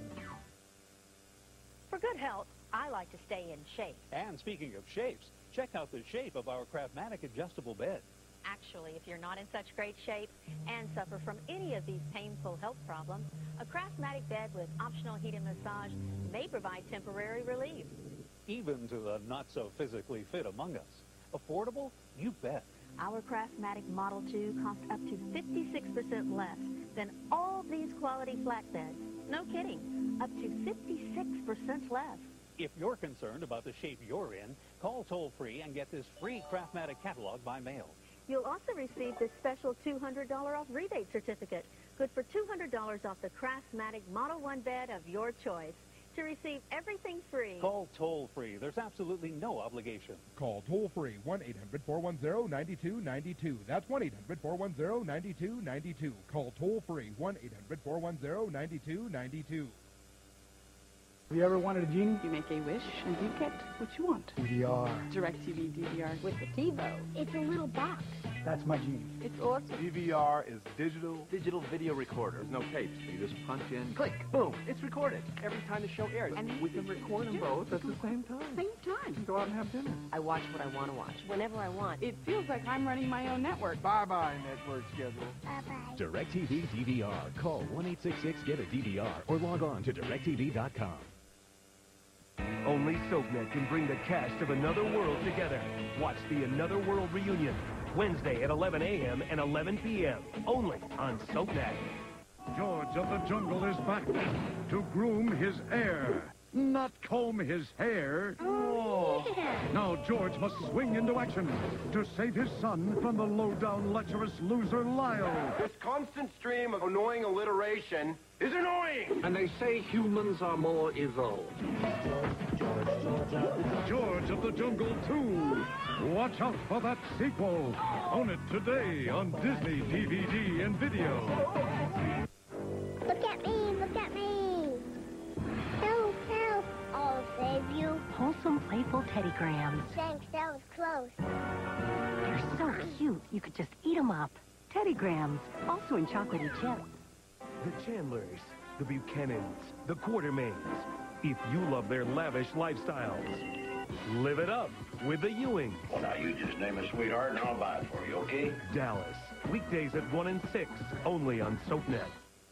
For good health, I like to stay in shape. And speaking of shapes, check out the shape of our Craftmatic adjustable bed. Actually, if you're not in such great shape and suffer from any of these painful health problems, a Craftmatic bed with optional heat and massage may provide temporary relief. Even to the not-so-physically fit among us. Affordable? You bet. Our Craftmatic Model two costs up to fifty-six percent less than all these quality flat beds. No kidding, up to fifty-six percent less. If you're concerned about the shape you're in, call toll-free and get this free Craftmatic catalog by mail. You'll also receive this special two hundred dollars off rebate certificate, good for two hundred dollars off the Craftmatic Model one bed of your choice. To receive everything free, call toll-free. There's absolutely no obligation. Call toll-free one eight hundred, four one zero, nine two nine two. That's one eight hundred, four one zero, nine two nine two. Call toll-free one eight hundred, four one zero, nine two nine two. Have you ever wanted a genie? You make a wish and you get what you want. D V R. DirecTV D V R with the TiVo. It's a little box. That's my genie. It's awesome. D V R is digital. Digital video recorder. There's no tapes. You just punch in. Click. Boom. It's recorded. Every time the show airs. And we can record them both at the same time. Same time. Go out and have dinner. I watch what I want to watch, whenever I want. It feels like I'm running my own network. Bye-bye, network schedule. Bye-bye. DirecTV D V R. Call one eight six six, get a D V R or log on to direct T V dot com. Only Soapnet can bring the cast of Another World together. Watch the Another World reunion, Wednesday at eleven a m and eleven p m only on Soapnet. George of the Jungle is back to groom his heir, not comb his hair. Oh, yeah. Now George must swing into action to save his son from the low-down, lecherous loser Lyle. This constant stream of annoying alliteration is annoying! And they say humans are more evolved. George of the Jungle two. Watch out for that sequel. Own it today on Disney D V D and video. Look at me, look at me. Help, help. I'll save you. Wholesome, playful teddygrams. Thanks, that was close. They're so cute, you could just eat them up. Teddygrams, also in chocolatey chips. The Chandlers, the Buchanans, the Quartermains. If you love their lavish lifestyles, live it up with the Ewings. Now you just name a sweetheart and I'll buy it for you, okay? Dallas, weekdays at one and six, only on Soapnet.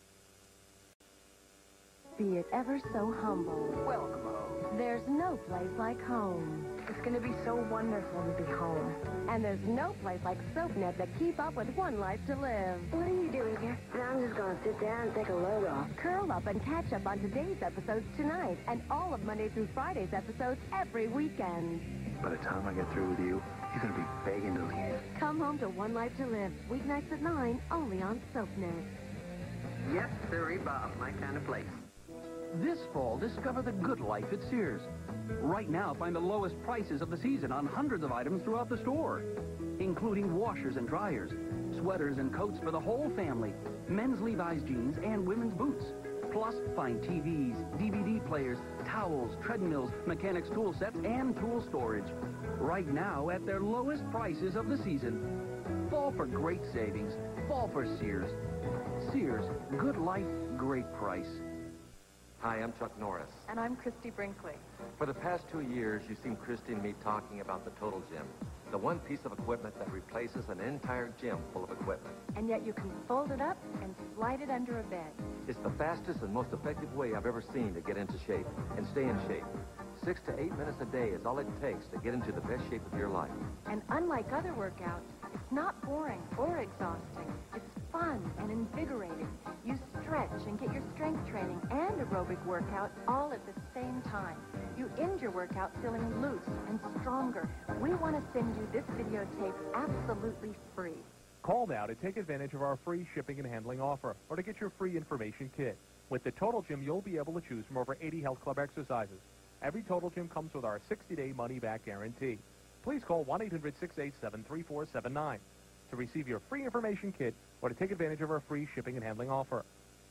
Be it ever so humble. Welcome home. There's no place like home. It's going to be so wonderful to be home. And there's no place like Soapnet to keep up with one life to live. What are you doing here? I'm just going to sit down and take a load off. Curl up and catch up on today's episodes tonight and all of Monday through Friday's episodes every weekend. By the time I get through with you, you're going to be begging to leave. Come home to One Life to Live, weeknights at nine, only on Soapnet. Yes, sirree, Bob, my kind of place. This fall, discover the good life at Sears. Right now, find the lowest prices of the season on hundreds of items throughout the store, including washers and dryers, sweaters and coats for the whole family, men's Levi's jeans, and women's boots. Plus, find T Vs, D V D players, towels, treadmills, mechanics tool sets, and tool storage. Right now, at their lowest prices of the season. Fall for great savings. Fall for Sears. Sears, good life, great price. Hi, I'm Chuck Norris. And I'm Christy Brinkley. For the past two years, you've seen Christy and me talking about the Total Gym, the one piece of equipment that replaces an entire gym full of equipment. And yet you can fold it up and slide it under a bed. It's the fastest and most effective way I've ever seen to get into shape and stay in shape. Six to eight minutes a day is all it takes to get into the best shape of your life. And unlike other workouts, it's not boring or exhausting. It's fun and invigorating. You stretch and get your strength training and aerobic workout all at the same time. You end your workout feeling loose and stronger. We want to send you this videotape absolutely free. Call now to take advantage of our free shipping and handling offer or to get your free information kit. With the Total Gym, you'll be able to choose from over eighty Health Club exercises. Every Total Gym comes with our sixty-day money-back guarantee. Please call one eight hundred, six eight seven, three four seven nine to receive your free information kit or to take advantage of our free shipping and handling offer.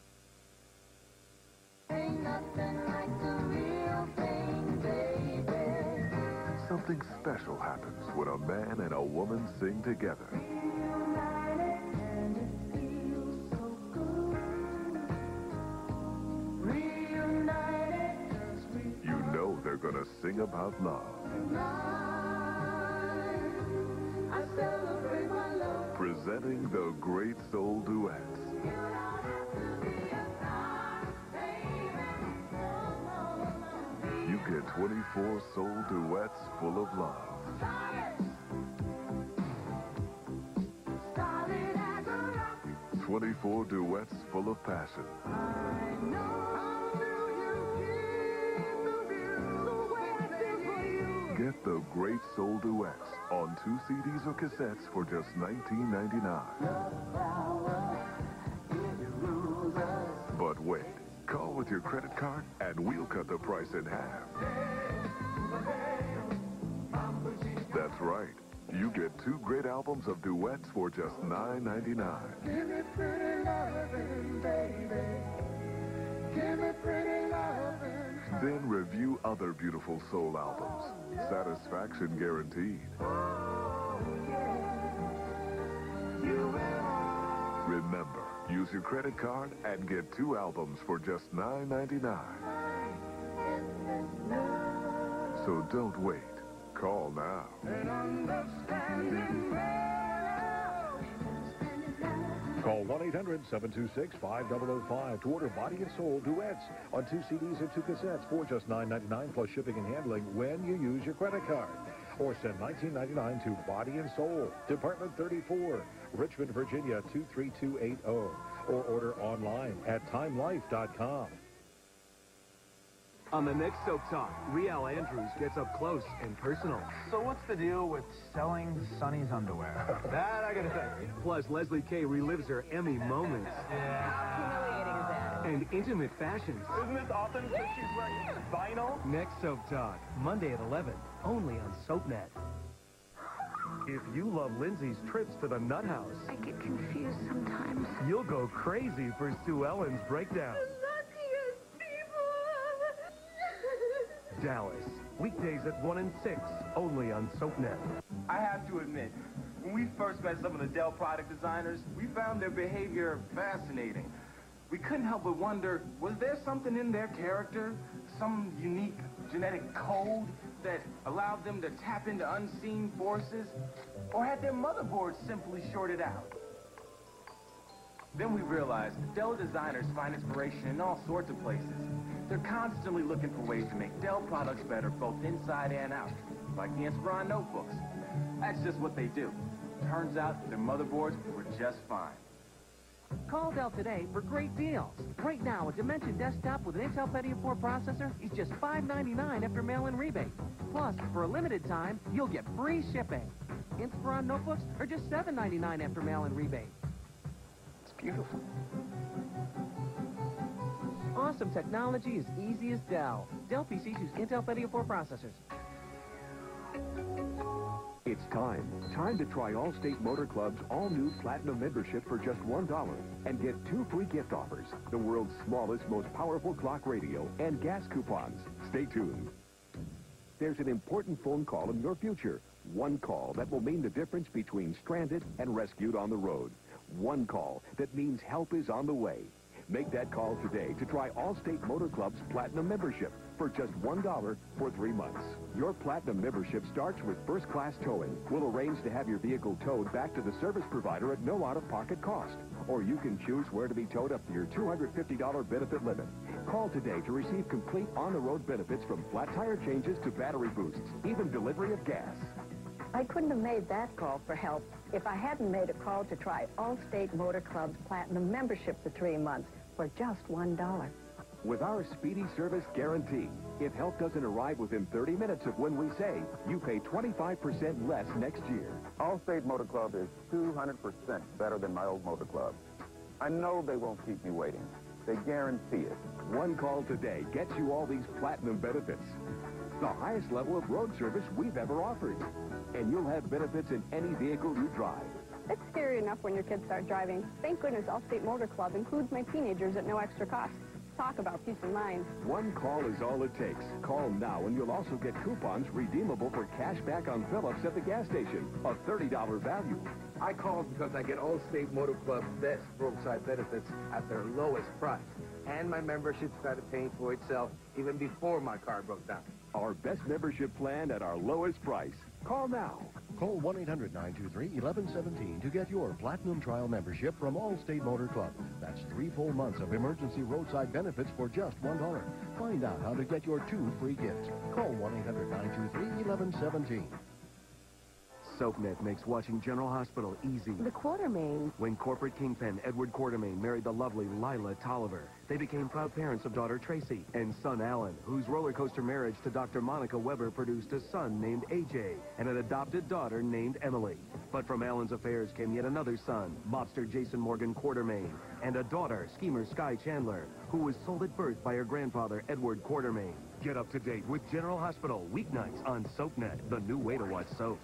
Ain't nothing like the real thing, baby. Something special happens when a man and a woman sing together. Reunited and it feels so good. Reunited 'cause we You know they're gonna sing about love. I celebrate my love. Presenting the Great Soul Duets. You get twenty-four soul duets full of love. twenty-four duets full of passion. Get the Great Soul Duets on two C Ds or cassettes for just nineteen ninety-nine. But wait, call with your credit card and we'll cut the price in half. That's right. You get two great albums of duets for just nine ninety-nine. Give me pretty loving, baby. Give me pretty loving. Then review other beautiful soul albums. Satisfaction guaranteed. Remember, use your credit card and get two albums for just nine ninety-nine. So don't wait. Call now. Call one eight hundred, seven two six, five zero zero five to order Body and Soul duets on two C Ds and two cassettes for just nine ninety-nine plus shipping and handling when you use your credit card. Or send nineteen ninety-nine to Body and Soul, Department thirty-four, Richmond, Virginia two three two eight zero. Or order online at time life dot com. On the next Soap Talk, Riel Andrews gets up close and personal. So what's the deal with selling Sonny's underwear? That I gotta think. Plus, Leslie Kay relives her Emmy moments. How humiliating is that? And intimate fashions. Isn't this awesome that she's wearing vinyl? Next Soap Talk, Monday at eleven, only on Soapnet. If you love Lindsay's trips to the Nut House, I get confused sometimes. you'll go crazy for Sue Ellen's breakdown. Dallas, weekdays at one and six, only on Soapnet. I have to admit, when we first met some of the Dell product designers, we found their behavior fascinating. We couldn't help but wonder, was there something in their character, some unique genetic code that allowed them to tap into unseen forces? Or had their motherboard simply shorted out? Then we realized Dell designers find inspiration in all sorts of places. They're constantly looking for ways to make Dell products better both inside and out, like the Inspiron notebooks. That's just what they do. Turns out their motherboards were just fine. Call Dell today for great deals. Right now, a Dimension desktop with an Intel Pentium four processor is just five ninety-nine after mail-in rebate. Plus, for a limited time, you'll get free shipping. Inspiron notebooks are just seven ninety-nine after mail-in rebate. It's beautiful. Awesome technology as easy as Dell. Dell P Cs use Intel Pentium four processors. It's time. Time to try Allstate Motor Club's all-new Platinum membership for just one dollar and get two free gift offers, the world's smallest, most powerful clock radio, and gas coupons. Stay tuned. There's an important phone call in your future. One call that will mean the difference between stranded and rescued on the road. One call that means help is on the way. Make that call today to try Allstate Motor Club's Platinum membership for just one dollar for three months. Your Platinum membership starts with first-class towing. We'll arrange to have your vehicle towed back to the service provider at no out-of-pocket cost. Or you can choose where to be towed up to your two hundred fifty dollar benefit limit. Call today to receive complete on-the-road benefits from flat tire changes to battery boosts, even delivery of gas. I couldn't have made that call for help if I hadn't made a call to try Allstate Motor Club's Platinum membership for three months for just one dollar. With our speedy service guarantee, if help doesn't arrive within thirty minutes of when we say, you pay twenty-five percent less next year. Allstate Motor Club is two hundred percent better than my old motor club. I know they won't keep me waiting. They guarantee it. One call today gets you all these Platinum benefits. The highest level of road service we've ever offered. And you'll have benefits in any vehicle you drive. It's scary enough when your kids start driving. Thank goodness Allstate Motor Club includes my teenagers at no extra cost. Talk about peace of mind. One call is all it takes. Call now and you'll also get coupons redeemable for cash back on fill-ups at the gas station. A thirty dollar value. I called because I get Allstate Motor Club's best roadside benefits at their lowest price. And my membership started paying for itself even before my car broke down. Our best membership plan at our lowest price. Call now. Call one eight hundred nine two three one one one seven to get your Platinum Trial membership from Allstate Motor Club. That's three full months of emergency roadside benefits for just one dollar. Find out how to get your two free gifts. Call one eight hundred nine two three one one one seven. Soapnet makes watching General Hospital easy. The Quartermain. When corporate kingpin Edward Quartermain married the lovely Lila Tolliver, they became proud parents of daughter Tracy and son Alan, whose roller coaster marriage to Doctor Monica Weber produced a son named A J and an adopted daughter named Emily. But from Alan's affairs came yet another son, mobster Jason Morgan Quartermain, and a daughter, schemer Sky Chandler, who was sold at birth by her grandfather, Edward Quartermain. Get up to date with General Hospital weeknights on Soapnet, the new way to watch soaps.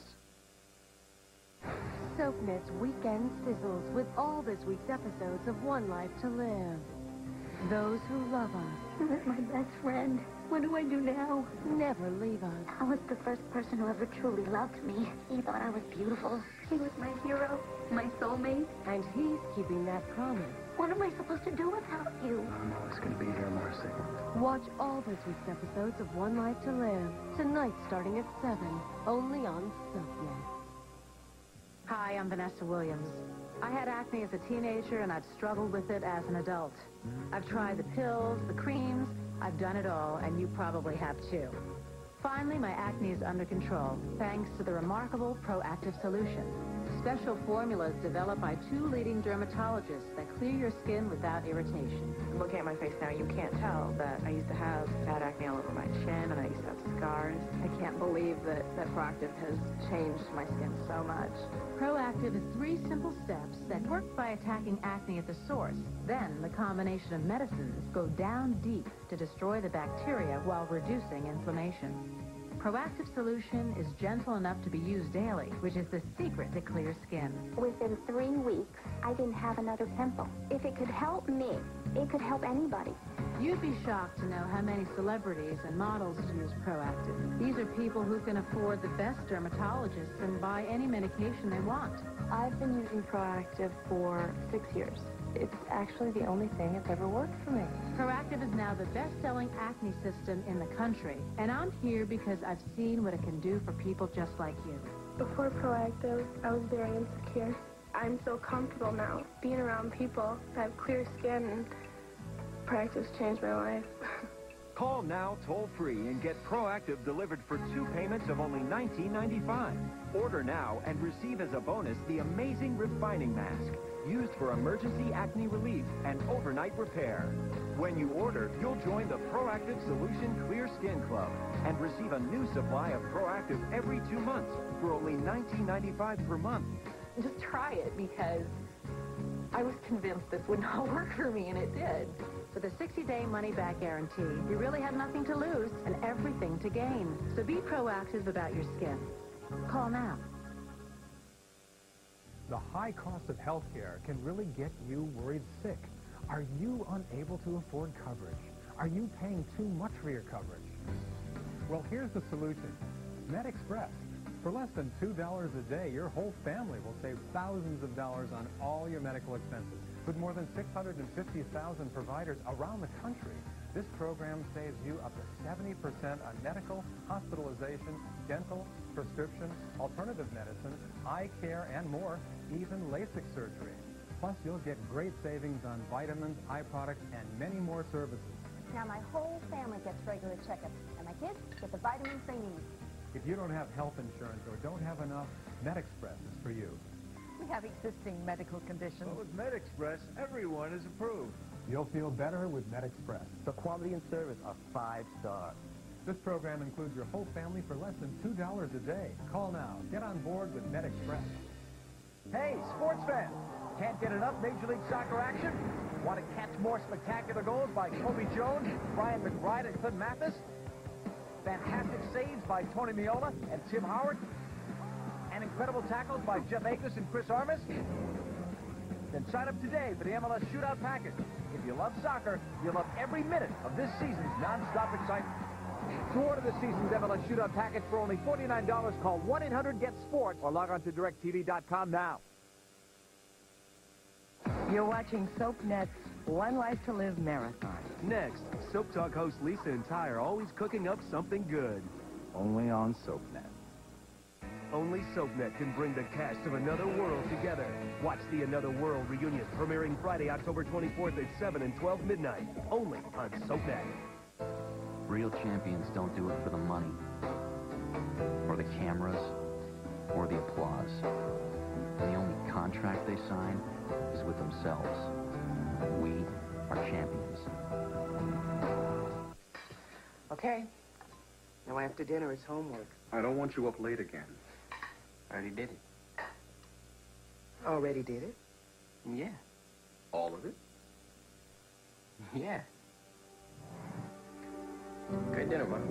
Soapnet's Weekend Sizzles with all this week's episodes of One Life to Live. Those who love us. He was my best friend. What do I do now? Never leave us. I was the first person who ever truly loved me. He thought I was beautiful. He was my hero, my soulmate. And he's keeping that promise. What am I supposed to do without you? I'm always going to be here, Marcy. Watch all this week's episodes of One Life to Live. Tonight starting at seven. Only on Soapnet. Hi, I'm Vanessa Williams. I had acne as a teenager, and I've struggled with it as an adult. I've tried the pills, the creams, I've done it all, and you probably have too. Finally, my acne is under control, thanks to the remarkable Proactive Solution. Special formulas developed by two leading dermatologists that clear your skin without irritation. Looking at my face now, you can't tell that I used to have bad acne all over my chin, and I used to have scars. I can't believe that, that Proactive has changed my skin so much. Proactive is three simple steps that work by attacking acne at the source. Then, the combination of medicines go down deep to destroy the bacteria while reducing inflammation. Proactive Solution is gentle enough to be used daily, which is the secret to clear skin. Within three weeks, I didn't have another pimple. If it could help me, it could help anybody. You'd be shocked to know how many celebrities and models use Proactive. These are people who can afford the best dermatologists and buy any medication they want. I've been using Proactive for six years. It's actually the only thing that's ever worked for me. Proactive is now the best-selling acne system in the country, and I'm here because I've seen what it can do for people just like you. Before Proactive, I was very insecure. I'm so comfortable now being around people that have clear skin, and Proactive's changed my life. Call now toll-free and get Proactive delivered for two payments of only nineteen ninety-five. Order now and receive as a bonus the amazing refining mask, used for emergency acne relief and overnight repair. When you order, you'll join the Proactive Solution Clear Skin Club and receive a new supply of Proactive every two months for only nineteen ninety-five per month. Just try it, because I was convinced this would not work for me, and it did. With a sixty-day money-back guarantee, you really have nothing to lose and everything to gain. So be proactive about your skin. Call now. The high cost of health care can really get you worried sick. Are you unable to afford coverage? Are you paying too much for your coverage? Well, here's the solution. MedExpress. For less than two dollars a day, your whole family will save thousands of dollars on all your medical expenses. With more than six hundred fifty thousand providers around the country, this program saves you up to seventy percent on medical, hospitalization, dental, prescription, alternative medicine, eye care, and more, even LASIK surgery. Plus, you'll get great savings on vitamins, eye products, and many more services. Now my whole family gets regular checkups, and my kids get the vitamins they need. If you don't have health insurance or don't have enough, MedExpress is for you. We have existing medical conditions. But with MedExpress, everyone is approved. You'll feel better with MedExpress. The quality and service are five stars. This program includes your whole family for less than two dollars a day. Call now. Get on board with MedExpress. Hey, sports fans! Can't get enough Major League Soccer action? Want to catch more spectacular goals by Kobe Jones, Brian McBride, and Clint Mathis? Fantastic saves by Tony Meola and Tim Howard? And incredible tackles by Jeff Akers and Chris Armas? Then sign up today for the M L S Shootout Package. If you love soccer, you'll love every minute of this season's non-stop excitement. To order this season's M L S Shootout Package for only forty-nine dollars, call one eight hundred get sports or log on to direct T V dot com now. You're watching Soapnet's One Life to Live Marathon. Next, Soap Talk host Lisa and Ty are always cooking up something good. Only on Soapnet. Only Soapnet can bring the cast of Another World together. Watch the Another World reunion, premiering Friday, October twenty-fourth at seven and twelve midnight. Only on Soapnet. Real champions don't do it for the money, or the cameras, or the applause. The only contract they sign is with themselves. We are champions. Okay. Now after dinner, it's homework. I don't want you up late again. I already did it. Already did it? Yeah. All of it? Yeah. Great dinner, Mom.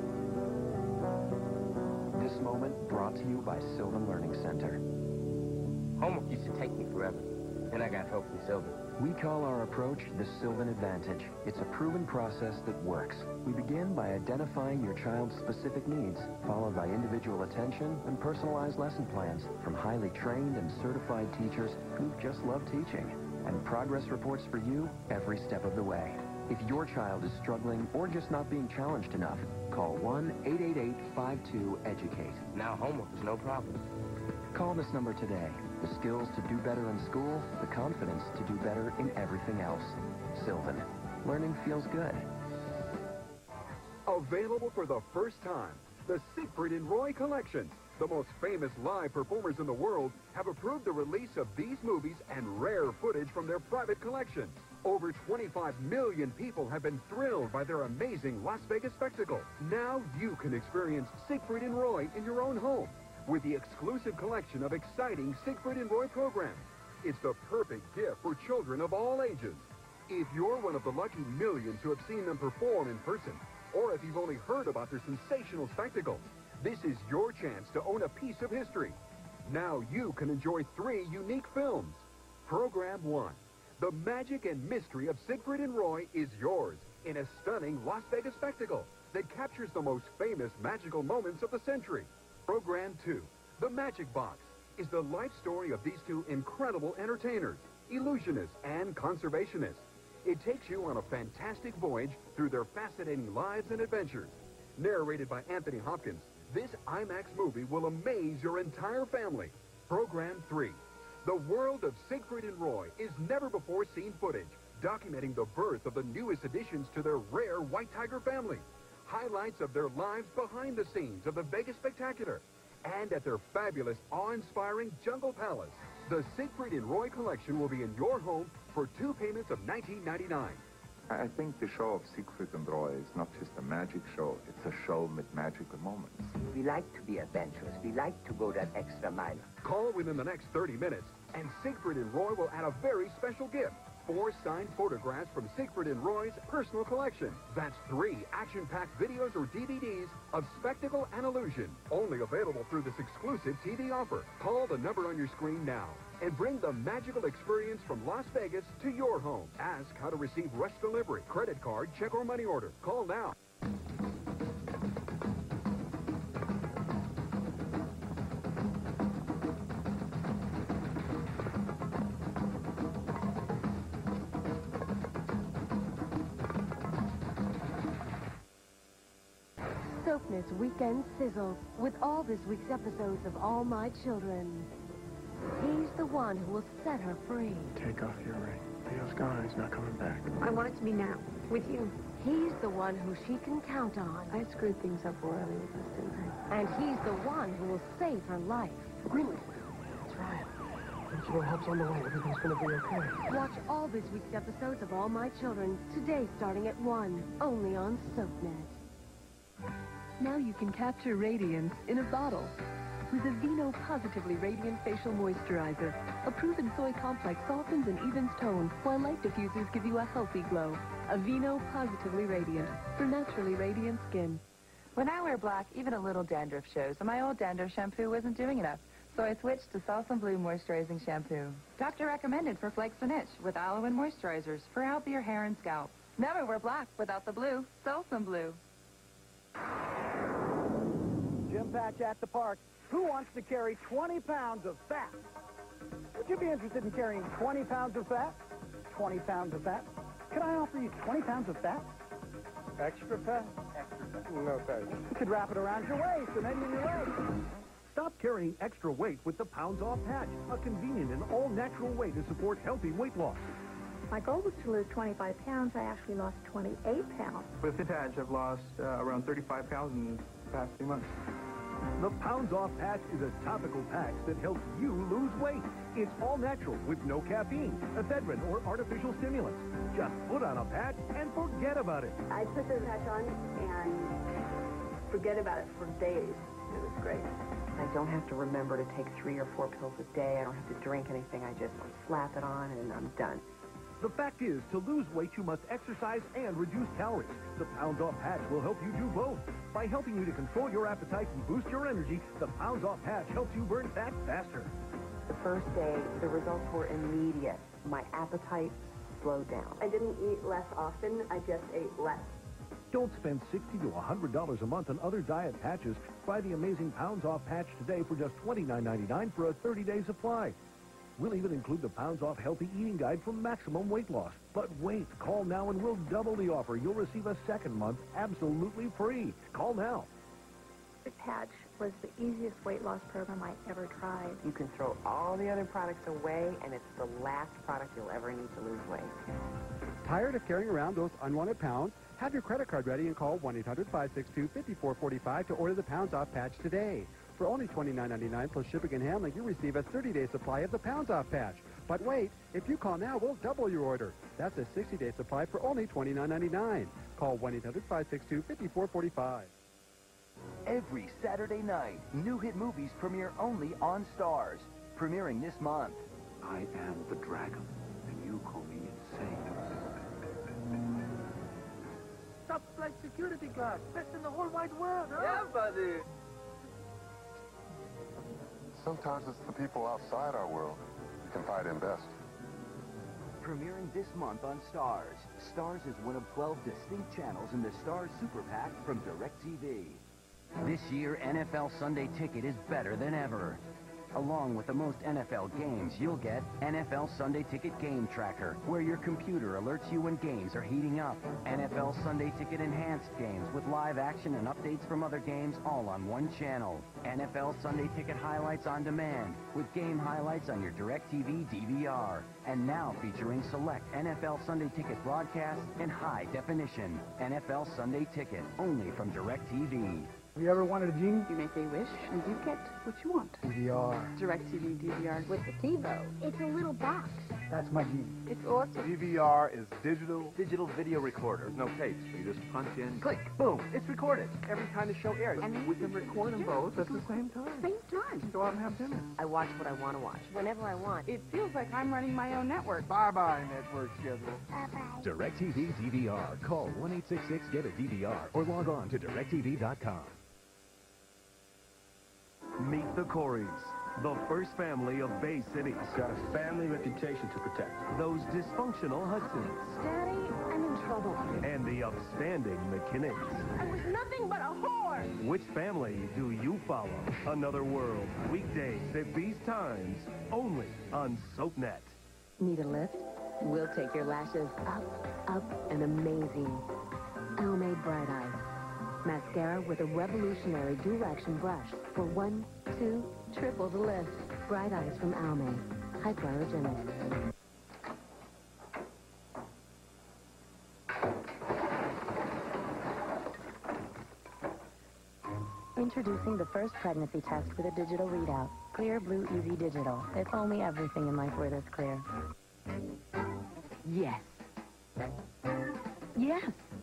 This moment brought to you by Sylvan Learning Center. Homework used to take me forever. Then I got help from Sylvan. We call our approach the Sylvan Advantage. It's a proven process that works. We begin by identifying your child's specific needs, followed by individual attention and personalized lesson plans from highly trained and certified teachers who just love teaching, and progress reports for you every step of the way. If your child is struggling or just not being challenged enough, call one eight eight eight, five two, educate. Now homework is no problem. Call this number today. The skills to do better in school, the confidence to do better in everything else. Sylvan. Learning feels good. Available for the first time, the Siegfried and Roy collection. The most famous live performers in the world have approved the release of these movies and rare footage from their private collections. Over twenty-five million people have been thrilled by their amazing Las Vegas spectacle. Now you can experience Siegfried and Roy in your own home with the exclusive collection of exciting Siegfried and Roy programs. It's the perfect gift for children of all ages. If you're one of the lucky millions who have seen them perform in person, or if you've only heard about their sensational spectacles, this is your chance to own a piece of history. Now you can enjoy three unique films. Program one. The magic and mystery of Siegfried and Roy is yours in a stunning Las Vegas spectacle that captures the most famous magical moments of the century. Program two, The Magic Box, is the life story of these two incredible entertainers, illusionists, and conservationists. It takes you on a fantastic voyage through their fascinating lives and adventures. Narrated by Anthony Hopkins, this IMAX movie will amaze your entire family. Program three, The World of Siegfried and Roy is never-before-seen footage, documenting the birth of the newest additions to their rare White Tiger family. Highlights of their lives behind the scenes of the Vegas Spectacular and at their fabulous, awe-inspiring Jungle Palace. The Siegfried and Roy collection will be in your home for two payments of nineteen ninety-nine dollars. I think the show of Siegfried and Roy is not just a magic show, it's a show with magical moments. We like to be adventurous. We like to go that extra mile. Call within the next thirty minutes, and Siegfried and Roy will add a very special gift. Four signed photographs from Siegfried and Roy's personal collection. That's three action-packed videos or D V Ds of spectacle and illusion. Only available through this exclusive T V offer. Call the number on your screen now and bring the magical experience from Las Vegas to your home. Ask how to receive rush delivery, credit card, check, or money order. Call now. Soapnet's Weekend Sizzle with all this week's episodes of All My Children. He's the one who will set her free. Take off your ring. Leo's gone. He's not coming back. I want it to be now, with you. He's the one who she can count on. I screwed things up royally with this, didn't I? And he's the one who will save her life. Really? That's right. Don't you know help's on the way. Everything's going to be okay. Watch all this week's episodes of All My Children today starting at one, only on Soapnet. Now you can capture radiance in a bottle with Aveeno Positively Radiant Facial Moisturizer. A proven soy complex softens and evens tone, while light diffusers give you a healthy glow. Aveeno Positively Radiant for naturally radiant skin. When I wear black, even a little dandruff shows, and my old dandruff shampoo wasn't doing enough. So I switched to Salsa Blue Moisturizing Shampoo. Doctor recommended for flakes and itch with aloe and moisturizers for healthier hair and scalp. Never wear black without the blue. Salsa Blue. Gym patch at the park. Who wants to carry twenty pounds of fat? Would you be interested in carrying twenty pounds of fat? twenty pounds of fat? Could I offer you twenty pounds of fat? Extra fat? Extra fat. No, thanks. You could wrap it around your waist or maybe in your legs. Stop carrying extra weight with the Pounds Off Patch, a convenient and all-natural way to support healthy weight loss. My goal was to lose twenty-five pounds. I actually lost twenty-eight pounds. With the patch, I've lost uh, around thirty-five pounds in the past few months. The Pounds Off Patch is a topical patch that helps you lose weight. It's all natural with no caffeine, ephedrine, or artificial stimulants. Just put on a patch and forget about it. I put the patch on and forget about it for days. It was great. I don't have to remember to take three or four pills a day. I don't have to drink anything. I just slap it on and I'm done. The fact is, to lose weight, you must exercise and reduce calories. The Pounds Off Patch will help you do both. By helping you to control your appetite and boost your energy, the Pounds Off Patch helps you burn fat faster. The first day, the results were immediate. My appetite slowed down. I didn't eat less often. I just ate less. Don't spend sixty to one hundred dollars a month on other diet patches. Buy the amazing Pounds Off Patch today for just twenty-nine ninety-nine for a thirty-day supply. We'll even include the Pounds Off Healthy Eating Guide for maximum weight loss. But wait, call now and we'll double the offer. You'll receive a second month absolutely free. Call now. The patch was the easiest weight loss program I ever tried. You can throw all the other products away, and it's the last product you'll ever need to lose weight. Tired of carrying around those unwanted pounds? Have your credit card ready and call one eight hundred, five six two, five four four five to order the Pounds Off Patch today. For only twenty-nine ninety-nine plus shipping and handling, you receive a thirty-day supply of the Pounds Off Patch. But wait, if you call now, we'll double your order. That's a sixty-day supply for only twenty-nine ninety-nine. Call one eight hundred, five six two, five four four five. Every Saturday night, new hit movies premiere only on Stars. Premiering this month. I am the dragon, and you call me insane. Top flight security guard. Best in the whole wide world, huh? Yeah, buddy. Sometimes it's the people outside our world you confide in best. Premiering this month on Stars. Stars is one of twelve distinct channels in the Stars Super Pack from DirecTV. This year, N F L Sunday Ticket is better than ever. Along with the most N F L games, you'll get N F L Sunday Ticket Game Tracker, where your computer alerts you when games are heating up. N F L Sunday Ticket Enhanced games with live action and updates from other games all on one channel. N F L Sunday Ticket Highlights on Demand, with game highlights on your DirecTV D V R. And now featuring select N F L Sunday Ticket broadcasts in high definition. N F L Sunday Ticket, only from DirecTV. Have you ever wanted a genie? You make a wish, and you get what you want. D V R. DirecTV D V R with the TiVo. It's a little box. That's my genie. It's awesome. D V R is digital, digital video recorder. There's no tapes. You just punch in, click, boom, it's recorded. Every time the show airs. And we can record them both at the same time. Same time. Go out and have dinner. I watch what I want to watch. Whenever I want. It feels like I'm running my own network. Bye-bye, network schedule. Bye-bye. DirecTV D V R. Call one eight six six, get a D V R or log on to direct T V dot com. Meet the Coreys, the first family of Bay City. Got a family reputation to protect. Those dysfunctional Hudsons. Daddy, I'm in trouble. And the upstanding McKinnons. I was nothing but a whore. Which family do you follow? Another World, weekdays at these times, only on Soapnet. Need a lift? We'll take your lashes up, up, and amazing. Almade Bright Eyes. mascara with a revolutionary dual-action brush for one, two, triple the lift. Bright Eyes from Almay. Hypoallergenic. Introducing the first pregnancy test with a digital readout. Clear Blue Easy Digital. If only everything in life were this clear. Yes. Yes.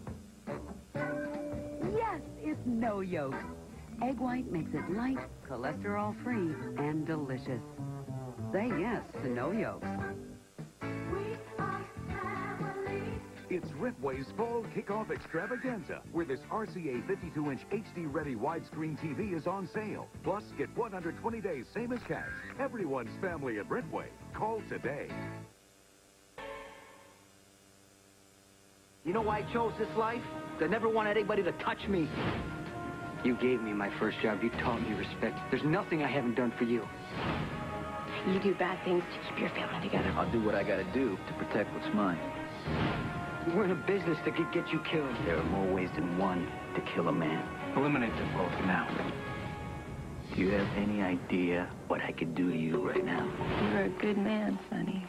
Yes, it's no yolk. Egg white makes it light, cholesterol-free, and delicious. Say yes to no yolks. It's Ripway's Fall Kickoff Extravaganza, where this R C A fifty-two inch H D-ready widescreen T V is on sale. Plus, get one hundred twenty days, same as cash. Everyone's family at Ripway. Call today. You know why I chose this life? I never wanted anybody to touch me. You gave me my first job. You taught me respect. There's nothing I haven't done for you. You do bad things to keep your family together. I'll do what I gotta do to protect what's mine. We're in a business that could get you killed. There are more ways than one to kill a man. Eliminate them both now. Do you have any idea what I could do to you right now? You're a good man, Sonny.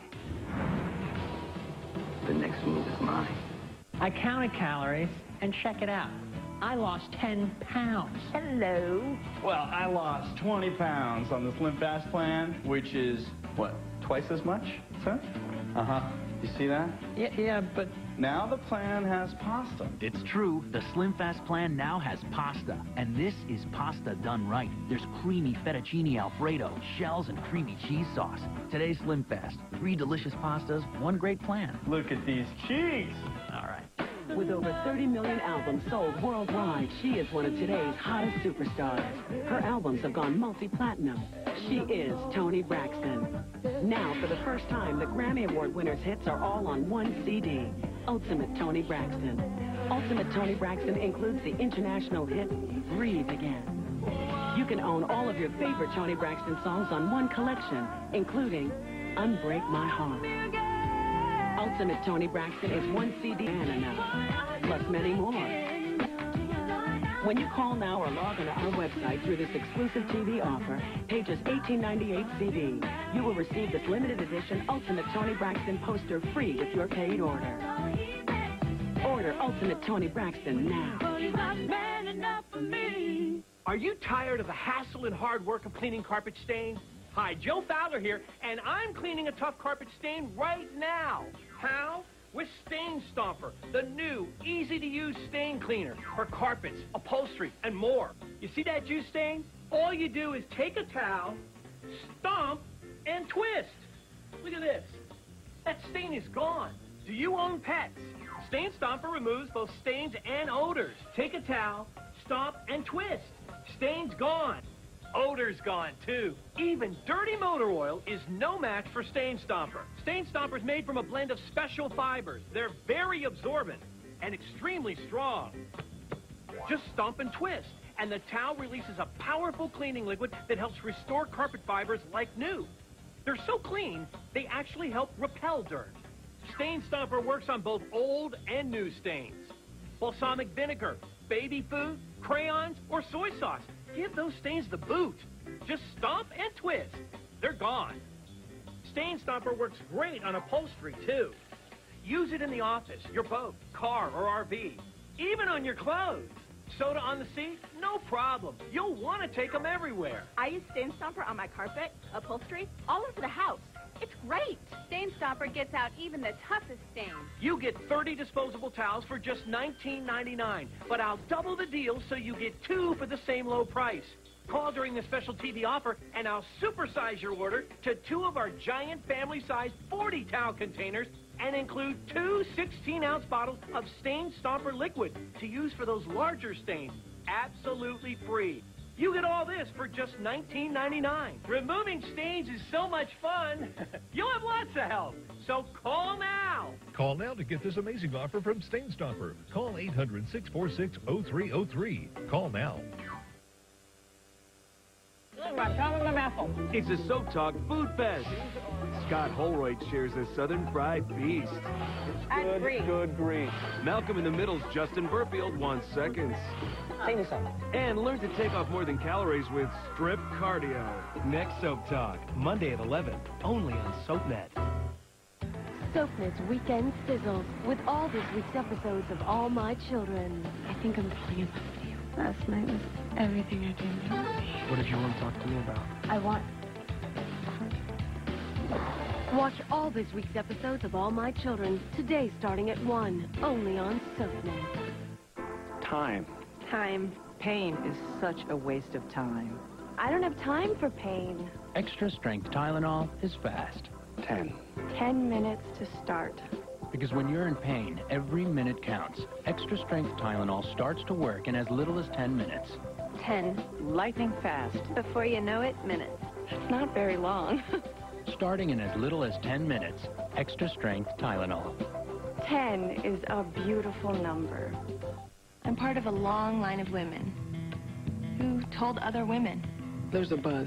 The next move is mine. I counted calories, and check it out. I lost ten pounds. Hello. Well, I lost twenty pounds on the Slim Fast plan, which is, what, twice as much, sir? Uh-huh. You see that? Yeah, yeah, but... Now the plan has pasta. It's true. The Slim Fast plan now has pasta. And this is pasta done right. There's creamy fettuccine Alfredo, shells, and creamy cheese sauce. Today's Slim Fast. Three delicious pastas, one great plan. Look at these cheeks. All right. With over thirty million albums sold worldwide, she is one of today's hottest superstars. Her albums have gone multi-platinum. She is Toni Braxton. Now, for the first time, the Grammy Award winner's hits are all on one C D. Ultimate Toni Braxton. Ultimate Toni Braxton includes the international hit, Breathe Again. You can own all of your favorite Toni Braxton songs on one collection, including Unbreak My Heart. Ultimate Toni Braxton is one C D and enough, plus many more. When you call now or log on to our website through this exclusive T V offer, pay just eighteen ninety-eight C D, you will receive this limited edition Ultimate Toni Braxton poster free with your paid order. Order Ultimate Toni Braxton now. Are you tired of the hassle and hard work of cleaning carpet stains? Hi, Joe Fowler here, and I'm cleaning a tough carpet stain right now. How? With Stain Stomper, the new, easy-to-use stain cleaner for carpets, upholstery, and more. You see that juice stain? All you do is take a towel, stomp, and twist. Look at this. That stain is gone. Do you own pets? Stain Stomper removes both stains and odors. Take a towel, stomp, and twist. Stain's gone. Odor's gone, too. Even dirty motor oil is no match for Stain Stomper. Stain Stomper is made from a blend of special fibers. They're very absorbent and extremely strong. Just stomp and twist, and the towel releases a powerful cleaning liquid that helps restore carpet fibers like new. They're so clean, they actually help repel dirt. Stain Stomper works on both old and new stains. Balsamic vinegar, baby food, crayons, or soy sauce. Give those stains the boot. Just stomp and twist. They're gone. Stain Stomper works great on upholstery, too. Use it in the office, your boat, car, or R V. Even on your clothes. Soda on the seat? No problem. You'll want to take them everywhere. I use Stain Stomper on my carpet, upholstery, all over the house. It's great. Stain Stopper gets out even the toughest stains. You get thirty disposable towels for just nineteen ninety-nine, but I'll double the deal so you get two for the same low price. Call during the special T V offer, and I'll supersize your order to two of our giant family-sized forty towel containers and include two sixteen-ounce bottles of Stain Stomper liquid to use for those larger stains. Absolutely free. You get all this for just nineteen ninety-nine. Removing stains is so much fun. You'll have lots of help. So call now. Call now to get this amazing offer from Stain Stomper. Call eight hundred, six four six, oh three oh three. Call now. about common methyl. It's a Soap Talk Food Fest. Scott Holroyd shares a Southern fried feast. Good, Good, good grief. Malcolm in the Middle's Justin Burfield wants seconds. Say this up. And learn to take off more than calories with strip cardio. Next Soap Talk, Monday at eleven, only on Soapnet. Soapnet's Weekend Sizzles with all this week's episodes of All My Children. I think I'm falling in love with you. Last night was everything I dreamed of. What did you want to talk to me about? I want... Watch all this week's episodes of All My Children, today starting at one, only on Soapnet. Time. Time. Pain is such a waste of time. I don't have time for pain. Extra strength Tylenol is fast. Ten. Ten minutes to start. Because when you're in pain, every minute counts. Extra strength Tylenol starts to work in as little as ten minutes. Ten. Lightning fast. Before you know it, minutes. It's not very long. Starting in as little as ten minutes. Extra strength Tylenol. Ten is a beautiful number. I'm part of a long line of women who told other women. There's a buzz.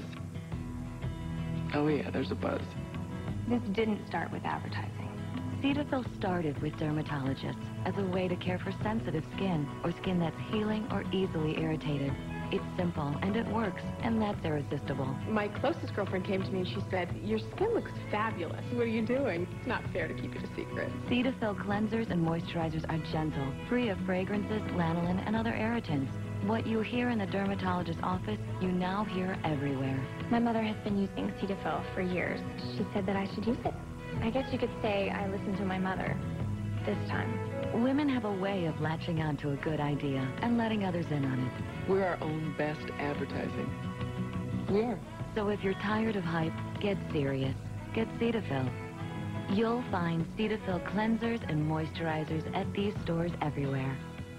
Oh yeah, there's a buzz. This didn't start with advertising. Cetaphil started with dermatologists as a way to care for sensitive skin or skin that's healing or easily irritated. It's simple and it works, and that's irresistible. My closest girlfriend came to me and she said, your skin looks fabulous. What are you doing? It's not fair to keep it a secret. Cetaphil cleansers and moisturizers are gentle, free of fragrances, lanolin, and other irritants. What you hear in the dermatologist's office, you now hear everywhere. My mother has been using Cetaphil for years. She said that I should use it. I guess you could say I listened to my mother this time. Women have a way of latching on to a good idea and letting others in on it. We're our own best advertising. We are. So if you're tired of hype, get serious. Get Cetaphil. You'll find Cetaphil cleansers and moisturizers at these stores everywhere.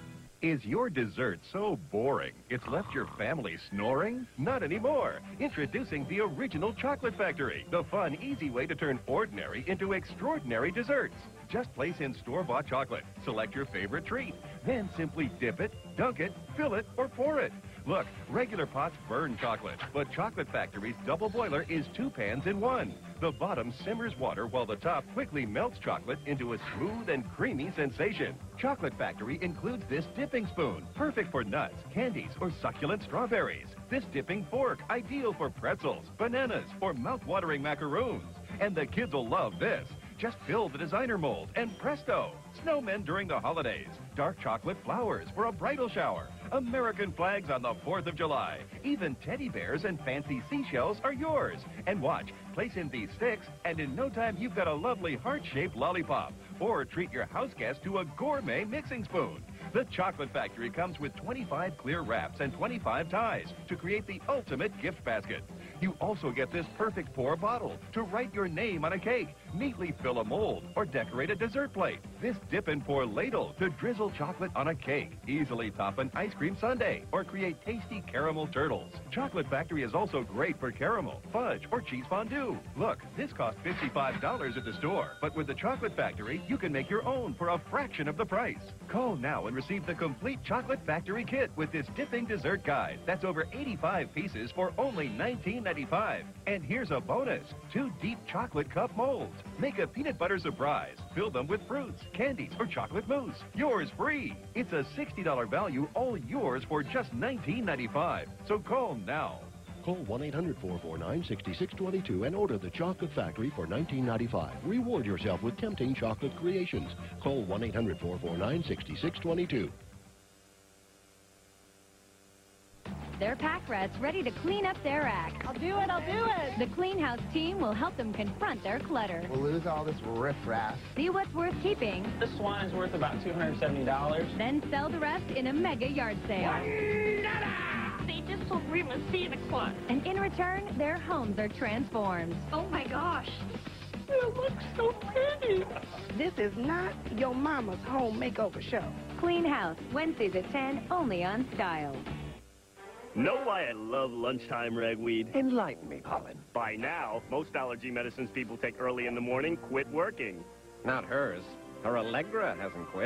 Is your dessert so boring it's left your family snoring? Not anymore. Introducing the original Chocolate Factory, the fun, easy way to turn ordinary into extraordinary desserts. Just place in store-bought chocolate, select your favorite treat, then simply dip it, dunk it, fill it, or pour it. Look, regular pots burn chocolate, but Chocolate Factory's double boiler is two pans in one. The bottom simmers water while the top quickly melts chocolate into a smooth and creamy sensation. Chocolate Factory includes this dipping spoon, perfect for nuts, candies, or succulent strawberries. This dipping fork, ideal for pretzels, bananas, or mouth-watering macaroons. And the kids will love this. Just fill the designer mold, and presto! Snowmen during the holidays, dark chocolate flowers for a bridal shower, American flags on the fourth of July. Even teddy bears and fancy seashells are yours. And watch, place in these sticks, and in no time you've got a lovely heart-shaped lollipop. Or treat your house guest to a gourmet mixing spoon. The Chocolate Factory comes with twenty-five clear wraps and twenty-five ties to create the ultimate gift basket. You also get this perfect pour bottle to write your name on a cake, neatly fill a mold, or decorate a dessert plate. This dip and pour ladle to drizzle chocolate on a cake, easily top an ice cream sundae, or create tasty caramel turtles. Chocolate Factory is also great for caramel, fudge, or cheese fondue. Look, this costs fifty-five dollars at the store, but with the Chocolate Factory, you can make your own for a fraction of the price. Call now and receive the complete Chocolate Factory kit with this dipping dessert guide. That's over eighty-five pieces for only nineteen ninety-five. And here's a bonus, two deep chocolate cup molds. Make a peanut butter surprise. Fill them with fruits, candies, or chocolate mousse. Yours free. It's a sixty dollar value, all yours for just nineteen ninety-five. So call now. Call one eight hundred, four four nine, six six two two and order the Chocolate Factory for nineteen ninety-five. Reward yourself with tempting chocolate creations. Call one eight hundred, four four nine, six six two two. They're pack rats ready to clean up their act. I'll do it, I'll do it. The Clean House team will help them confront their clutter. We'll lose all this riffraff. See what's worth keeping. This swan is worth about two hundred seventy dollars. Then sell the rest in a mega yard sale. They just told Rima Santa Claus. And in return, their homes are transformed. Oh my gosh. It looks so pretty. This is not your mama's home makeover show. Clean House, Wednesdays at ten, only on Style. Know why I love lunchtime ragweed? Enlighten me, Colin. By now, most allergy medicines people take early in the morning quit working. Not hers. Her Allegra hasn't quit.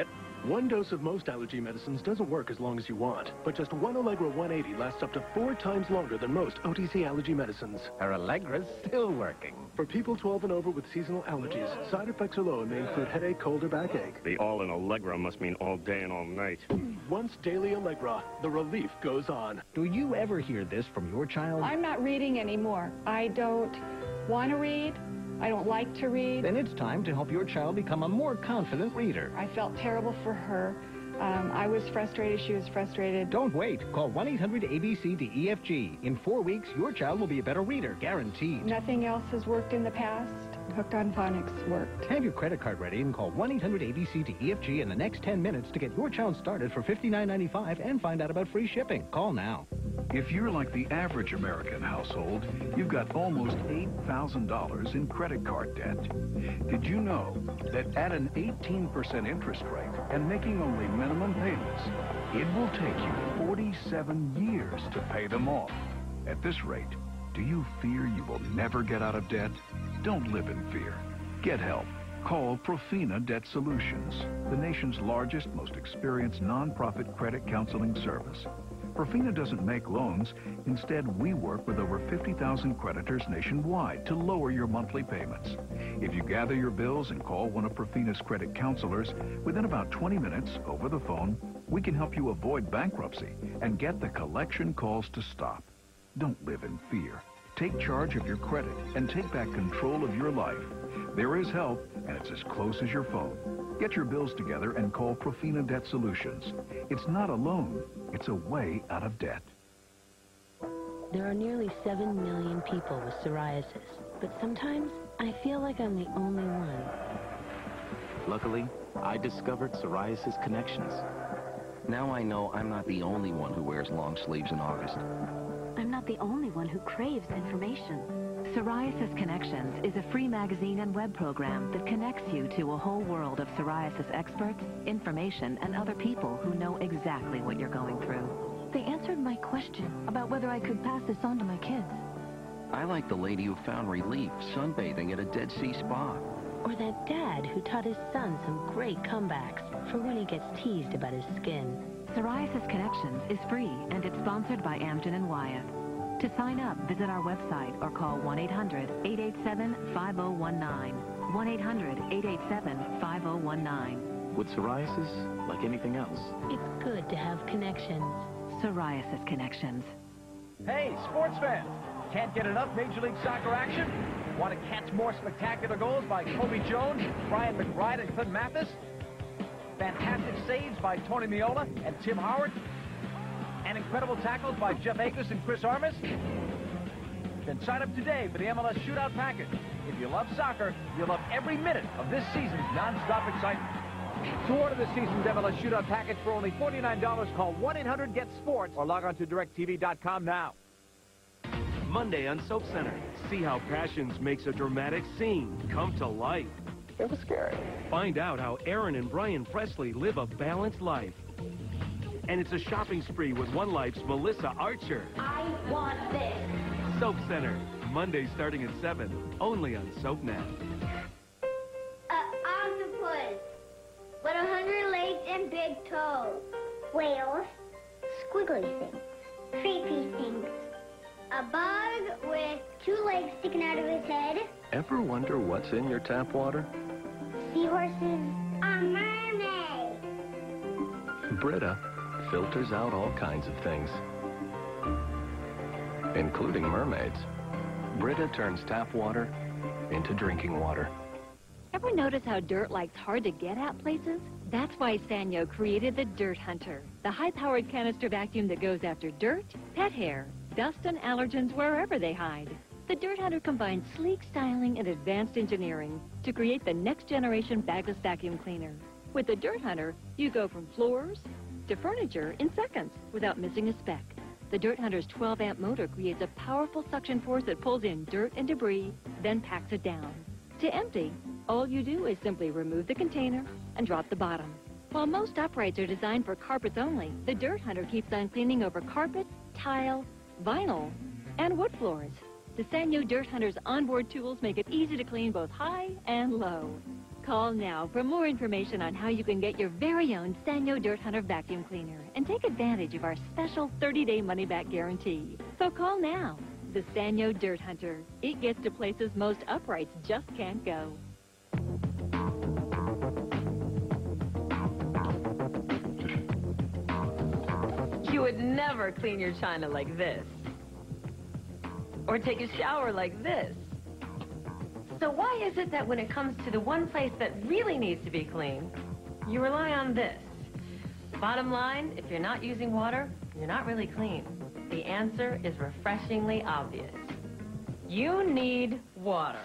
One dose of most allergy medicines doesn't work as long as you want, but just one Allegra one eighty lasts up to four times longer than most O T C allergy medicines. Her Allegra's still working. For people twelve and over with seasonal allergies, side effects are low and may include headache, cold, or backache. The all in Allegra must mean all day and all night. Once daily Allegra, the relief goes on. Do you ever hear this from your child? I'm not reading anymore. I don't want to read. I don't like to read. Then it's time to help your child become a more confident reader. I felt terrible for her. Um, I was frustrated. She was frustrated. Don't wait. Call one eight hundred A B C D E F G. In four weeks, your child will be a better reader, guaranteed. Nothing else has worked in the past. Hooked on Phonics worked. Have your credit card ready and call one eight hundred A B C D E F G in the next ten minutes to get your child started for fifty-nine ninety-five and find out about free shipping. Call now. If you're like the average American household, you've got almost eight thousand dollars in credit card debt. Did you know that at an eighteen percent interest rate and making only minimum payments, it will take you forty-seven years to pay them off? At this rate, do you fear you will never get out of debt? Don't live in fear. Get help. Call Profina Debt Solutions, the nation's largest, most experienced nonprofit credit counseling service. Profina doesn't make loans. Instead, we work with over fifty thousand creditors nationwide to lower your monthly payments. If you gather your bills and call one of Profina's credit counselors, within about twenty minutes over the phone, we can help you avoid bankruptcy and get the collection calls to stop. Don't live in fear. Take charge of your credit and take back control of your life. There is help, and it's as close as your phone. Get your bills together and call Profina Debt Solutions. It's not a loan, it's a way out of debt. There are nearly seven million people with psoriasis, but sometimes I feel like I'm the only one. Luckily, I discovered Psoriasis Connections. Now I know I'm not the only one who wears long sleeves in August. I'm not the only one who craves information. Psoriasis Connections is a free magazine and web program that connects you to a whole world of psoriasis experts, information, and other people who know exactly what you're going through. They answered my question about whether I could pass this on to my kids. I like the lady who found relief sunbathing at a Dead Sea spa. Or that dad who taught his son some great comebacks for when he gets teased about his skin. Psoriasis Connections is free, and it's sponsored by Amgen and Wyeth. To sign up, visit our website or call one eight hundred, eight eight seven, five oh one nine. one eight hundred, eight eight seven, five oh one nine. With psoriasis, like anything else, it's good to have connections. Psoriasis Connections. Hey, sports fans! Can't get enough Major League Soccer action? Want to catch more spectacular goals by Kobe Jones, Brian McBride, and Clint Mathis? Fantastic saves by Tony Meola and Tim Howard? And incredible tackles by Jeff Akers and Chris Armas? Then sign up today for the M L S Shootout Package. If you love soccer, you'll love every minute of this season's non-stop excitement. To order this season's M L S Shootout Package for only forty-nine dollars, call one eight hundred get sports or log on to direct T V dot com now. Monday on Soap Center. See how Passions makes a dramatic scene come to life. It was scary. Find out how Aaron and Brian Presley live a balanced life. And it's a shopping spree with One Life's Melissa Archer. I want this. Soap Center, Monday starting at seven, only on Soapnet. Uh, octopus with a hundred legs and big toes. Whales, squiggly things, creepy things. A bug with two legs sticking out of his head. Ever wonder what's in your tap water? Seahorses, a mermaid. Brita filters out all kinds of things, including mermaids. Brita turns tap water into drinking water. Ever notice how dirt likes hard to get at places? That's why Sanyo created the Dirt Hunter, the high-powered canister vacuum that goes after dirt, pet hair, dust, and allergens wherever they hide. The Dirt Hunter combines sleek styling and advanced engineering to create the next-generation bagless vacuum cleaner. With the Dirt Hunter, you go from floors to furniture in seconds without missing a speck. The Dirt Hunter's twelve amp motor creates a powerful suction force that pulls in dirt and debris, then packs it down. To empty, all you do is simply remove the container and drop the bottom. While most uprights are designed for carpets only, the Dirt Hunter keeps on cleaning over carpet, tile, vinyl, and wood floors. The Sanyo Dirt Hunter's onboard tools make it easy to clean both high and low. Call now for more information on how you can get your very own Sanyo Dirt Hunter vacuum cleaner and take advantage of our special thirty day money-back guarantee. So call now. The Sanyo Dirt Hunter. It gets to places most uprights just can't go. You would never clean your china like this. Or take a shower like this. So why is it that when it comes to the one place that really needs to be clean, you rely on this? Bottom line, if you're not using water, you're not really clean. The answer is refreshingly obvious. You need water.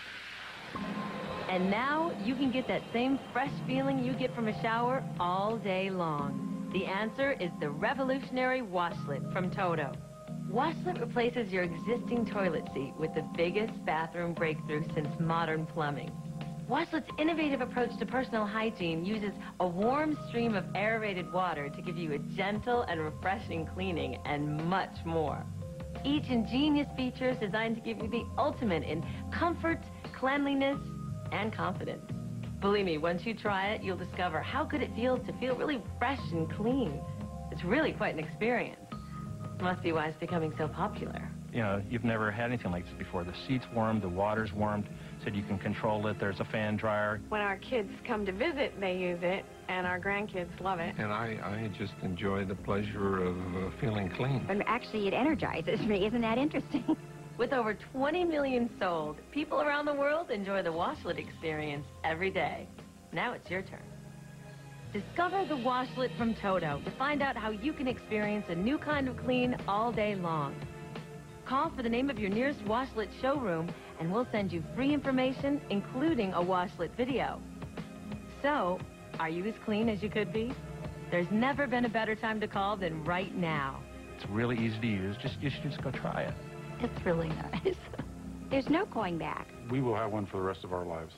And now you can get that same fresh feeling you get from a shower all day long. The answer is the revolutionary washlet from Toto. Washlet replaces your existing toilet seat with the biggest bathroom breakthrough since modern plumbing. Washlet's innovative approach to personal hygiene uses a warm stream of aerated water to give you a gentle and refreshing cleaning and much more. Each ingenious feature is designed to give you the ultimate in comfort, cleanliness, and confidence. Believe me, once you try it, you'll discover how good it feels to feel really fresh and clean. It's really quite an experience. Must be why it's becoming so popular. You know, you've never had anything like this before. The seat's warmed, the water's warmed, so you can control it. There's a fan dryer. When our kids come to visit, they use it, and our grandkids love it. And I, I just enjoy the pleasure of uh, feeling clean. And actually, it energizes me. Isn't that interesting? With over twenty million sold, people around the world enjoy the washlet experience every day. Now it's your turn. Discover the washlet from Toto to find out how you can experience a new kind of clean all day long. Call for the name of your nearest washlet showroom, and we'll send you free information, including a washlet video. So, are you as clean as you could be? There's never been a better time to call than right now. It's really easy to use. Just, you should just go try it. It's really nice. There's no going back. We will have one for the rest of our lives.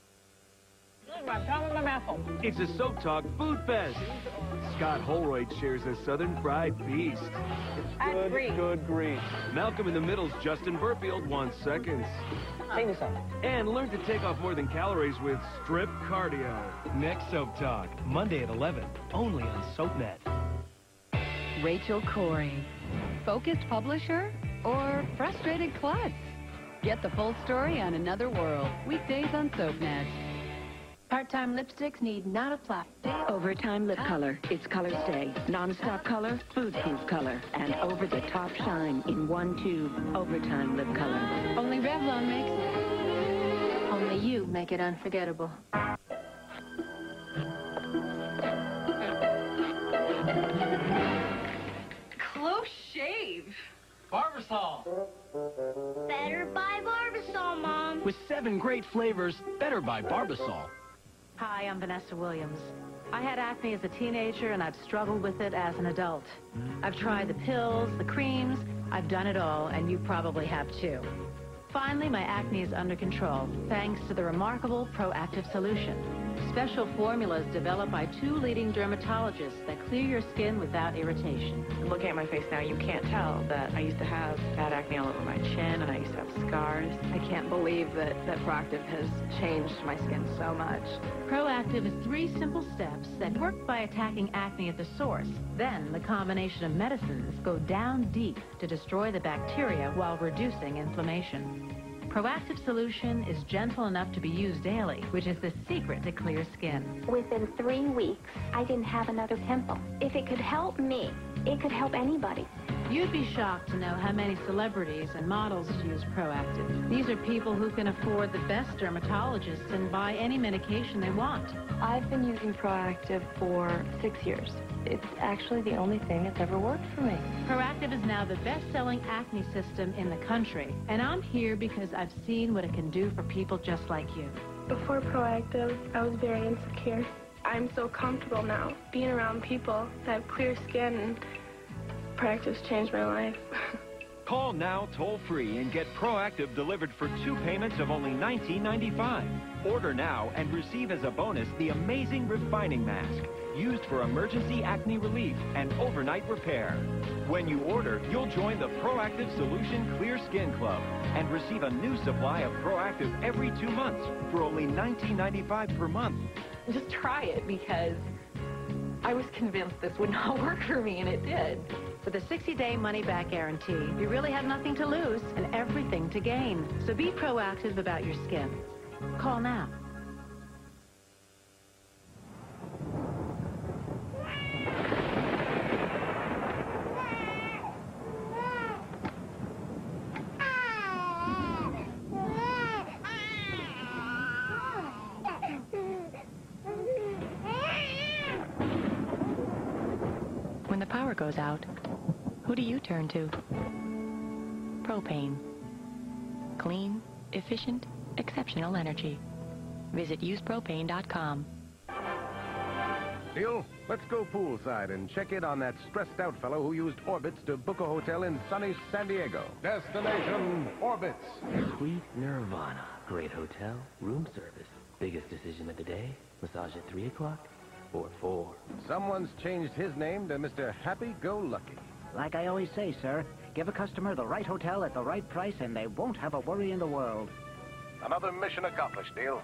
It's a Soap Talk Food Fest. Scott Holroyd shares a Southern fried feast. Good, Good, good grief. Malcolm in the Middle's Justin Burfield wants seconds. Sing me something. And learn to take off more than calories with strip cardio. Next Soap Talk, Monday at eleven, only on Soapnet. Rachel Corey, focused publisher or frustrated klutz? Get the full story on Another World, weekdays on Soapnet. Part-time lipsticks need not a flap. Overtime lip color. It's color stay. Non-stop color, food-proof color. And over-the-top shine in one tube. Overtime lip color. Only Revlon makes it. Only you make it unforgettable. Close shave. Barbasol. Better buy Barbasol, Mom. With seven great flavors, better buy Barbasol. Hi, I'm Vanessa Williams. I had acne as a teenager, and I've struggled with it as an adult. I've tried the pills, the creams, I've done it all, and you probably have too. Finally, my acne is under control, thanks to the remarkable Proactive Solution. Special formulas developed by two leading dermatologists that clear your skin without irritation. Looking at my face now, you can't tell that I used to have bad acne all over my chin, and I used to have scars. I can't believe that, that Proactive has changed my skin so much. Proactive is three simple steps that work by attacking acne at the source. Then the combination of medicines go down deep to destroy the bacteria while reducing inflammation. Proactive Solution is gentle enough to be used daily, which is the secret to clear skin. Within three weeks, I didn't have another pimple. If it could help me, it could help anybody. You'd be shocked to know how many celebrities and models use Proactive. These are people who can afford the best dermatologists and buy any medication they want. I've been using Proactive for six years. It's actually the only thing that's ever worked for me. Proactive is now the best-selling acne system in the country, and I'm here because I've seen what it can do for people just like you. Before Proactive, I was very insecure. I'm so comfortable now being around people that have clear skin, and Proactive's changed my life. Call now toll-free and get Proactive delivered for two payments of only nineteen ninety-five. Order now and receive as a bonus the amazing refining mask, used for emergency acne relief and overnight repair. When you order, you'll join the Proactive Solution Clear Skin Club and receive a new supply of Proactive every two months for only nineteen ninety-five per month. Just try it, because I was convinced this would not work for me, and it did. With a sixty-day money-back guarantee, you really have nothing to lose and everything to gain. So be proactive about your skin. Call now. When the power goes out, who do you turn to? Propane. Clean, efficient, exceptional energy. Visit use propane dot com. Neil, let's go poolside and check in on that stressed-out fellow who used Orbitz to book a hotel in sunny San Diego. Destination Orbitz. Sweet Nirvana. Great hotel, room service. Biggest decision of the day. Massage at three o'clock or four. Someone's changed his name to Mister Happy-Go-Lucky. Like I always say, sir, give a customer the right hotel at the right price and they won't have a worry in the world. Another mission accomplished, Neil.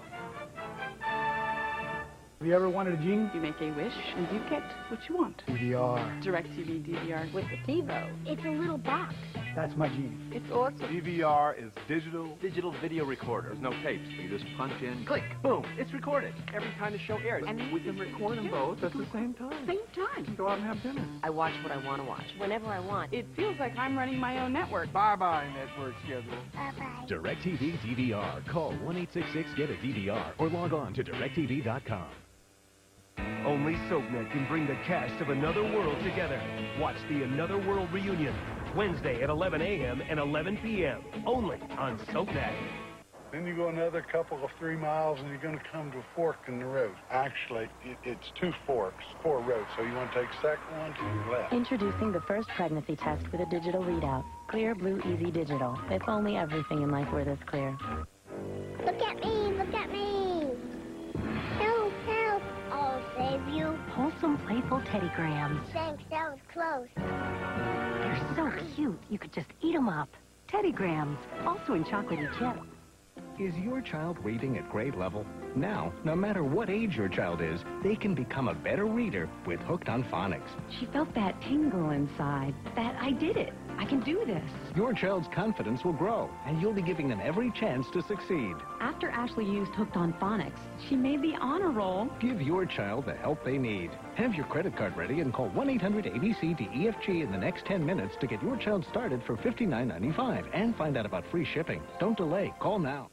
Have you ever wanted a genie? You make a wish and you get what you want. D V R. DirecTV D V R. With the TiVo, it's a little box. That's my genie. It's awesome. D V R is digital. Digital video recorder. There's no tapes. You just punch in, click, boom, it's recorded. Every time the show airs. And we can record them both at the same time. Same time. Go out and have dinner. I watch what I want to watch, whenever I want. It feels like I'm running my own network. Bye-bye, network schedule. Bye-bye. DirecTV D V R. Call one eight six six get a D V R or log on to direct T V dot com. Only Soapnet can bring the cast of Another World together. Watch the Another World reunion, Wednesday at eleven a m and eleven p m only on Soapnet. Then you go another couple of three miles and you're going to come to a fork in the road. Actually, it, it's two forks, four roads, so you want to take second one to your left. Introducing the first pregnancy test with a digital readout. Clear Blue Easy Digital. It's only everything in life where this clear. Look at me, look at me. Help, help. I'll save you. Wholesome, playful teddygrams. Thanks, that was close. They're so cute, you could just eat them up. Teddygrams, also in chocolatey chip. Is your child reading at grade level? Now, no matter what age your child is, they can become a better reader with Hooked on Phonics. She felt that tingle inside, that I did it. I can do this. Your child's confidence will grow, and you'll be giving them every chance to succeed. After Ashley used Hooked on Phonics, she made the honor roll. Give your child the help they need. Have your credit card ready and call one eight hundred A B C D E F G in the next ten minutes to get your child started for fifty-nine ninety-five and find out about free shipping. Don't delay. Call now.